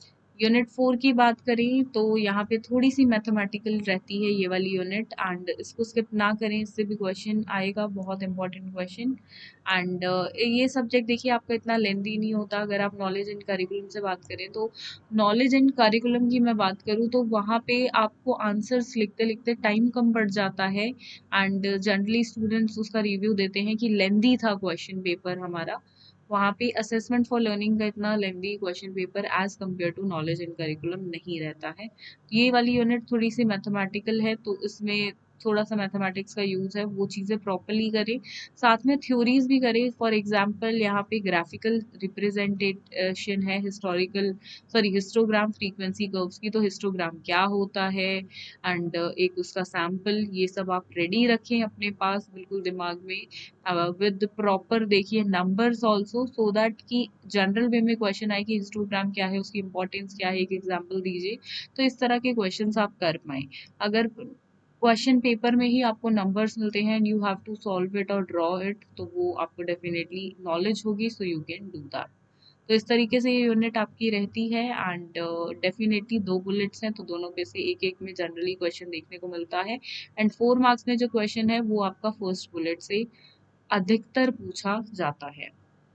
यूनिट फोर की बात करें तो यहाँ पे थोड़ी सी मैथमेटिकल रहती है ये वाली यूनिट, एंड इसको स्किप ना करें, इससे भी क्वेश्चन आएगा, बहुत इंपॉर्टेंट क्वेश्चन। एंड ये सब्जेक्ट देखिए आपका इतना लेंदी नहीं होता। अगर आप नॉलेज एंड करिकुलम से बात करें तो नॉलेज एंड करिकुलम की मैं बात करूँ तो वहाँ पे आपको आंसर्स लिखते लिखते टाइम कम पड़ जाता है, एंड जनरली स्टूडेंट्स उसका रिव्यू देते हैं कि लेंदी था क्वेश्चन पेपर हमारा। वहाँ पे असेसमेंट फॉर लर्निंग का इतना lengthy question paper as compare to knowledge and curriculum नहीं रहता है। ये वाली यूनिट थोड़ी सी मैथमेटिकल है, तो इसमें थोड़ा सा मैथमेटिक्स का यूज़ है, वो चीज़ें प्रॉपरली करें, साथ में थ्योरीज भी करें। फॉर एग्जांपल यहाँ पे ग्राफिकल रिप्रेजेंटेशन है, historical sorry histogram frequency curves की, तो हिस्टोग्राम क्या होता है एंड एक उसका सैम्पल, ये सब आप रेडी रखें अपने पास बिल्कुल दिमाग में विद प्रॉपर देखिए नंबर्स ऑल्सो, सो दैट कि जनरल वे में क्वेश्चन आए कि हिस्टोग्राम क्या है, उसकी इंपॉर्टेंस क्या है, एक एग्जाम्पल दीजिए, तो इस तरह के क्वेश्चंस आप कर पाएँ। अगर क्वेश्चन पेपर में ही आपको नंबर्स मिलते हैं and you have to solve it और ड्रॉ इट, तो वो आपको डेफिनेटली नॉलेज होगी, so you can do that. तो इस तरीके से ये यूनिट आपकी रहती है, एंड डेफिनेटली दो बुलेट्स हैं तो दोनों पे से एक एक में जनरली क्वेश्चन देखने को मिलता है, एंड फोर मार्क्स में जो क्वेश्चन है वो आपका फर्स्ट बुलेट से अधिकतर पूछा जाता है।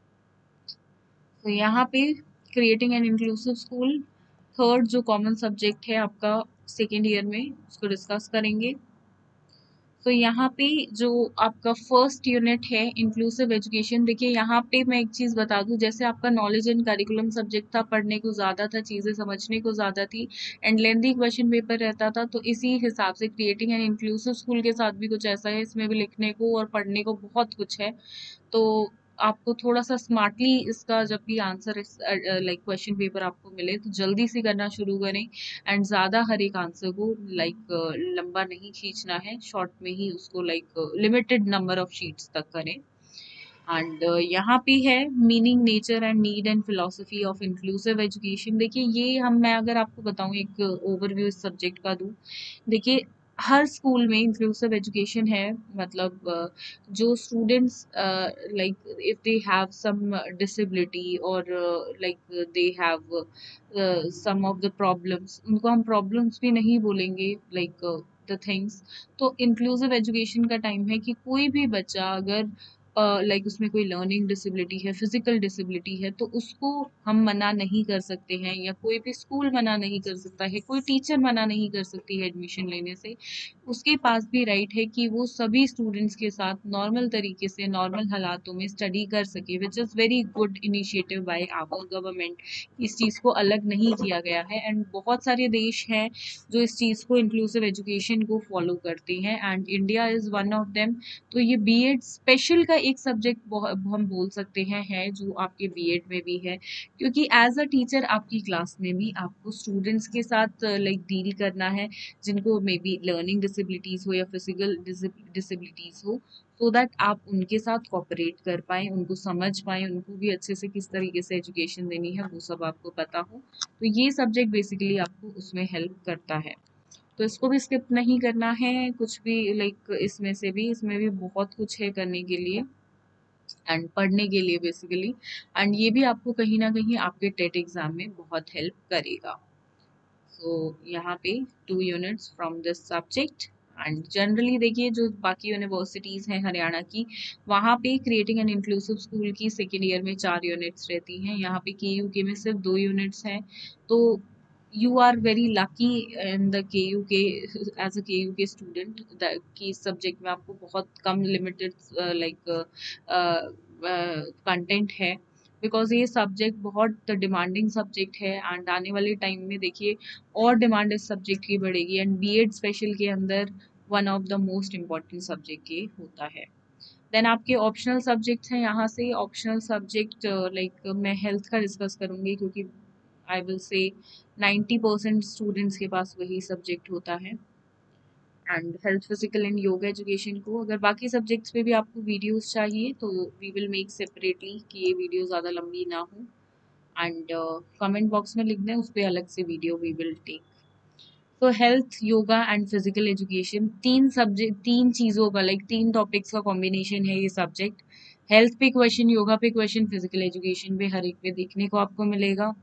तो यहाँ पे creating an inclusive school third जो कॉमन सब्जेक्ट है आपका सेकेंड ईयर में, उसको डिस्कस करेंगे। तो यहाँ पे जो आपका फर्स्ट यूनिट है इंक्लूसिव एजुकेशन, देखिए यहाँ पे मैं एक चीज़ बता दूं, जैसे आपका नॉलेज एंड करिकुलम सब्जेक्ट था, पढ़ने को ज़्यादा था, चीज़ें समझने को ज़्यादा थी एंड लेंदी क्वेश्चन पेपर रहता था, तो इसी हिसाब से क्रिएटिंग एन इंक्लूसिव स्कूल के साथ भी कुछ ऐसा है, इसमें भी लिखने को और पढ़ने को बहुत कुछ है। तो आपको थोड़ा सा स्मार्टली इसका जब भी आंसर लाइक क्वेश्चन पेपर आपको मिले तो जल्दी से करना शुरू करें, एंड ज़्यादा हर एक आंसर को लाइक लंबा नहीं खींचना है, शॉर्ट में ही उसको like limited number of sheets तक करें। एंड uh, यहाँ पे है meaning, nature and need and philosophy of inclusive education. देखिए ये हम मैं अगर आपको बताऊँ एक ओवरव्यू इस सब्जेक्ट का दूँ, देखिए हर स्कूल में इंक्लूसिव एजुकेशन है, मतलब uh, जो students like if they have some disability और like they have some of the problems, उनको हम प्रॉब्लम्स भी नहीं बोलेंगे लाइक द थिंग्स। तो इंक्लूसिव एजुकेशन का टाइम है कि कोई भी बच्चा अगर लाइक uh, उसमें कोई लर्निंग डिसेबिलिटी है, फिजिकल डिसेबिलिटी है, तो उसको हम मना नहीं कर सकते हैं, या कोई भी स्कूल मना नहीं कर सकता है, कोई टीचर मना नहीं कर सकती है एडमिशन लेने से। उसके पास भी राइट है कि वो सभी स्टूडेंट्स के साथ नॉर्मल तरीके से नॉर्मल हालातों में स्टडी कर सके, which is very good initiative by our government. इस चीज़ को अलग नहीं किया गया है, एंड बहुत सारे देश हैं जो इस चीज़ को इंक्लूसिव एजुकेशन को फॉलो करते हैं, and India is one of them. तो ये बीएड स्पेशल का एक सब्जेक्ट हम बोल सकते हैं है जो आपके बीएड में भी है, क्योंकि एज अ टीचर आपकी क्लास में भी आपको स्टूडेंट्स के साथ लाइक डील करना है जिनको मे बी लर्निंग डिसेबिलिटीज हो या फिजिकल डिसेबिलिटीज हो, सो दैट आप उनके साथ कोऑपरेट कर पाएँ, उनको समझ पाएँ, उनको भी अच्छे से किस तरीके से एजुकेशन देनी है वो सब आपको पता हो। तो ये सब्जेक्ट बेसिकली आपको उसमें हेल्प करता है, तो इसको भी स्किप नहीं करना है कुछ भी, लाइक इसमें से भी इसमें भी बहुत कुछ है करने के लिए एंड पढ़ने के लिए बेसिकली, एंड ये भी आपको कहीं ना कहीं आपके टेट एग्जाम में बहुत हेल्प करेगा। सो so, यहाँ पे two units from this subject. And generally देखिए जो बाकी यूनिवर्सिटीज़ हैं हरियाणा की, वहाँ पे क्रिएटिंग एन इंक्लूसिव स्कूल की सेकेंड ईयर में चार यूनिट्स रहती हैं, यहाँ पे के यू के में सिर्फ दो यूनिट्स हैं। तो you are very lucky in the K U K as a K U K student कि इस सब्जेक्ट में आपको बहुत कम लिमिटेड लाइक कंटेंट है, बिकॉज ये सब्जेक्ट बहुत डिमांडिंग सब्जेक्ट है, एंड आने वाले टाइम में देखिए और डिमांड इस सब्जेक्ट की बढ़ेगी, एंड बीएड स्पेशल के अंदर one of the most important subject ये होता है। देन आपके ऑप्शनल सब्जेक्ट्स हैं, यहाँ से ऑप्शनल सब्जेक्ट लाइक मैं हेल्थ का डिस्कस करूँगी क्योंकि I will say ninety percent students के पास वही सब्जेक्ट होता है, and health physical and yoga education को। अगर बाकी सब्जेक्ट्स पे भी आपको वीडियोस चाहिए तो वी विल मेक सेपरेटली कि ये वीडियो ज़्यादा लंबी ना हो, एंड कमेंट बॉक्स में लिख दें, उस पर अलग से वीडियो वी विल टेक। तो health, yoga and physical education, तीन सब्जेक्ट तीन चीज़ों का लाइक तीन टॉपिक्स का कॉम्बिनेशन है ये सब्जेक्ट। हेल्थ पे क्वेश्चन, योगा पे क्वेश्चन, फिजिकल एजुकेशन पे हर एक पे देखने को आपको मिलेगा।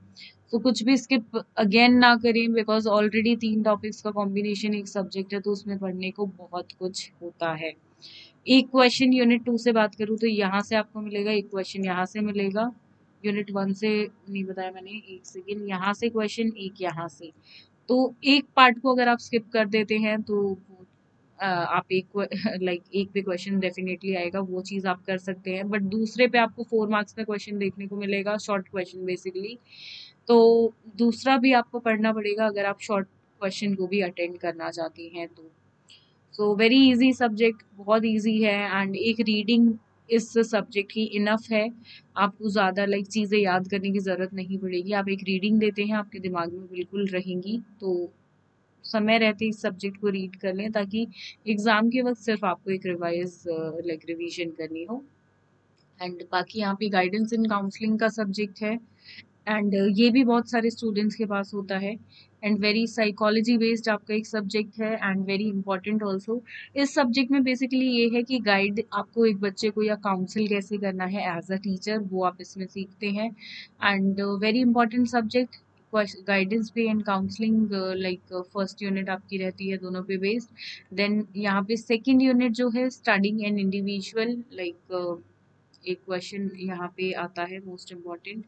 तो कुछ भी स्किप अगेन ना करें, बिकॉज ऑलरेडी तीन टॉपिक्स का कॉम्बिनेशन एक सब्जेक्ट है, तो उसमें पढ़ने को बहुत कुछ होता है। एक क्वेश्चन यूनिट टू से बात करूँ तो यहाँ से आपको मिलेगा, एक क्वेश्चन यहाँ से मिलेगा। यूनिट वन से नहीं बताया मैंने, एक सेकेंड, यहाँ से क्वेश्चन, एक यहाँ से। तो एक पार्ट को अगर आप स्किप कर देते हैं तो अ, आप एक लाइक एक पे क्वेश्चन डेफिनेटली आएगा, वो चीज़ आप कर सकते हैं, बट दूसरे पे आपको फोर मार्क्स में क्वेश्चन देखने को मिलेगा, शॉर्ट क्वेश्चन बेसिकली। तो दूसरा भी आपको पढ़ना पड़ेगा अगर आप शॉर्ट क्वेश्चन को भी अटेंड करना चाहती हैं तो। सो वेरी इजी सब्जेक्ट, बहुत इजी है, एंड एक रीडिंग इस सब्जेक्ट की इनफ है। आपको ज़्यादा लाइक चीज़ें याद करने की ज़रूरत नहीं पड़ेगी, आप एक रीडिंग देते हैं आपके दिमाग में बिल्कुल रहेंगी। तो समय रहते इस सब्जेक्ट को रीड कर लें, ताकि एग्ज़ाम के वक्त सिर्फ आपको एक रिवाइज लाइक रिवीजन करनी हो। एंड बाकी यहाँ पे गाइडेंस इन काउंसलिंग का सब्जेक्ट है, एंड ये भी बहुत सारे स्टूडेंट्स के पास होता है, एंड वेरी साइकोलॉजी बेस्ड आपका एक सब्जेक्ट है, एंड वेरी इंपॉर्टेंट ऑल्सो। इस सब्जेक्ट में बेसिकली ये है कि गाइड आपको एक बच्चे को या काउंसिल कैसे करना है एज अ टीचर, वो आप इसमें सीखते हैं। And very important subject, guidance पे and counselling, like first unit आपकी रहती है दोनों पे बेस्ड। देन यहाँ पे सेकेंड यूनिट जो है स्टडिंग एंड इंडिविजुअल, लाइक एक क्वेश्चन यहाँ पे आता है मोस्ट इम्पॉर्टेंट,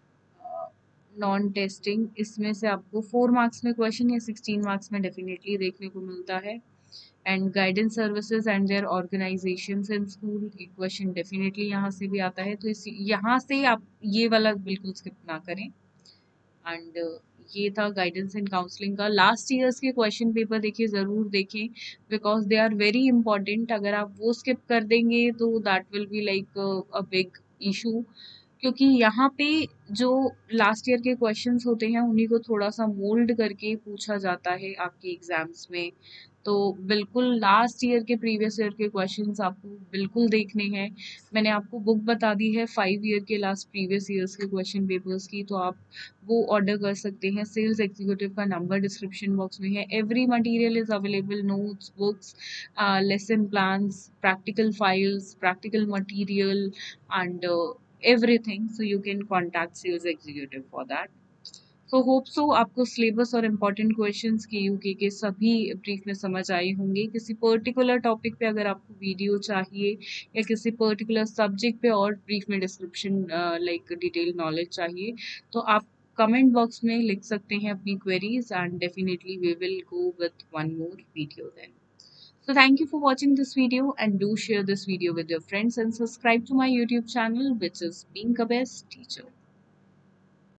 नॉन टेस्टिंग, इसमें से आपको फोर मार्क्स में क्वेश्चन या सिक्सटीन मार्क्स में डेफिनेटली देखने को मिलता है। And guidance services and their organisations in school, एक क्वेश्चन डेफिनेटली यहाँ से भी आता है, तो इस यहाँ से आप ये वाला बिल्कुल स्किप ना करें। एंड ये था गाइडेंस एंड काउंसलिंग का। लास्ट ईयर्स के क्वेश्चन पेपर देखिए, ज़रूर देखें, because they are very important. अगर आप वो स्किप कर देंगे तो that will be like a big issue, क्योंकि यहाँ पे जो लास्ट ईयर के क्वेश्चंस होते हैं उन्हीं को थोड़ा सा मोल्ड करके पूछा जाता है आपके एग्जाम्स में। तो बिल्कुल लास्ट ईयर के प्रीवियस ईयर के क्वेश्चंस आपको बिल्कुल देखने हैं। मैंने आपको बुक बता दी है फाइव ईयर के लास्ट प्रीवियस ईयर्स के क्वेश्चन पेपर्स की, तो आप वो ऑर्डर कर सकते हैं। सेल्स एग्जीक्यूटिव का नंबर डिस्क्रिप्शन बॉक्स में है। Every material is available, notes, books, lesson plans, practical files, practical material, and uh, everything, so you can contact sales executive for that. So hope so आपको syllabus और important questions के यूके के सभी brief में समझ आए होंगे। किसी पर्टिकुलर टॉपिक पे अगर आपको वीडियो चाहिए या किसी पर्टिकुलर सब्जेक्ट पे और ब्रीफ में डिस्क्रिप्शन लाइक डिटेल नॉलेज चाहिए, तो आप कमेंट बॉक्स में लिख सकते हैं अपनी queries, and definitely we will go with one more video then. So thank you for watching this video, and do share this video with your friends and subscribe to my YouTube channel, which is Being a Best Teacher.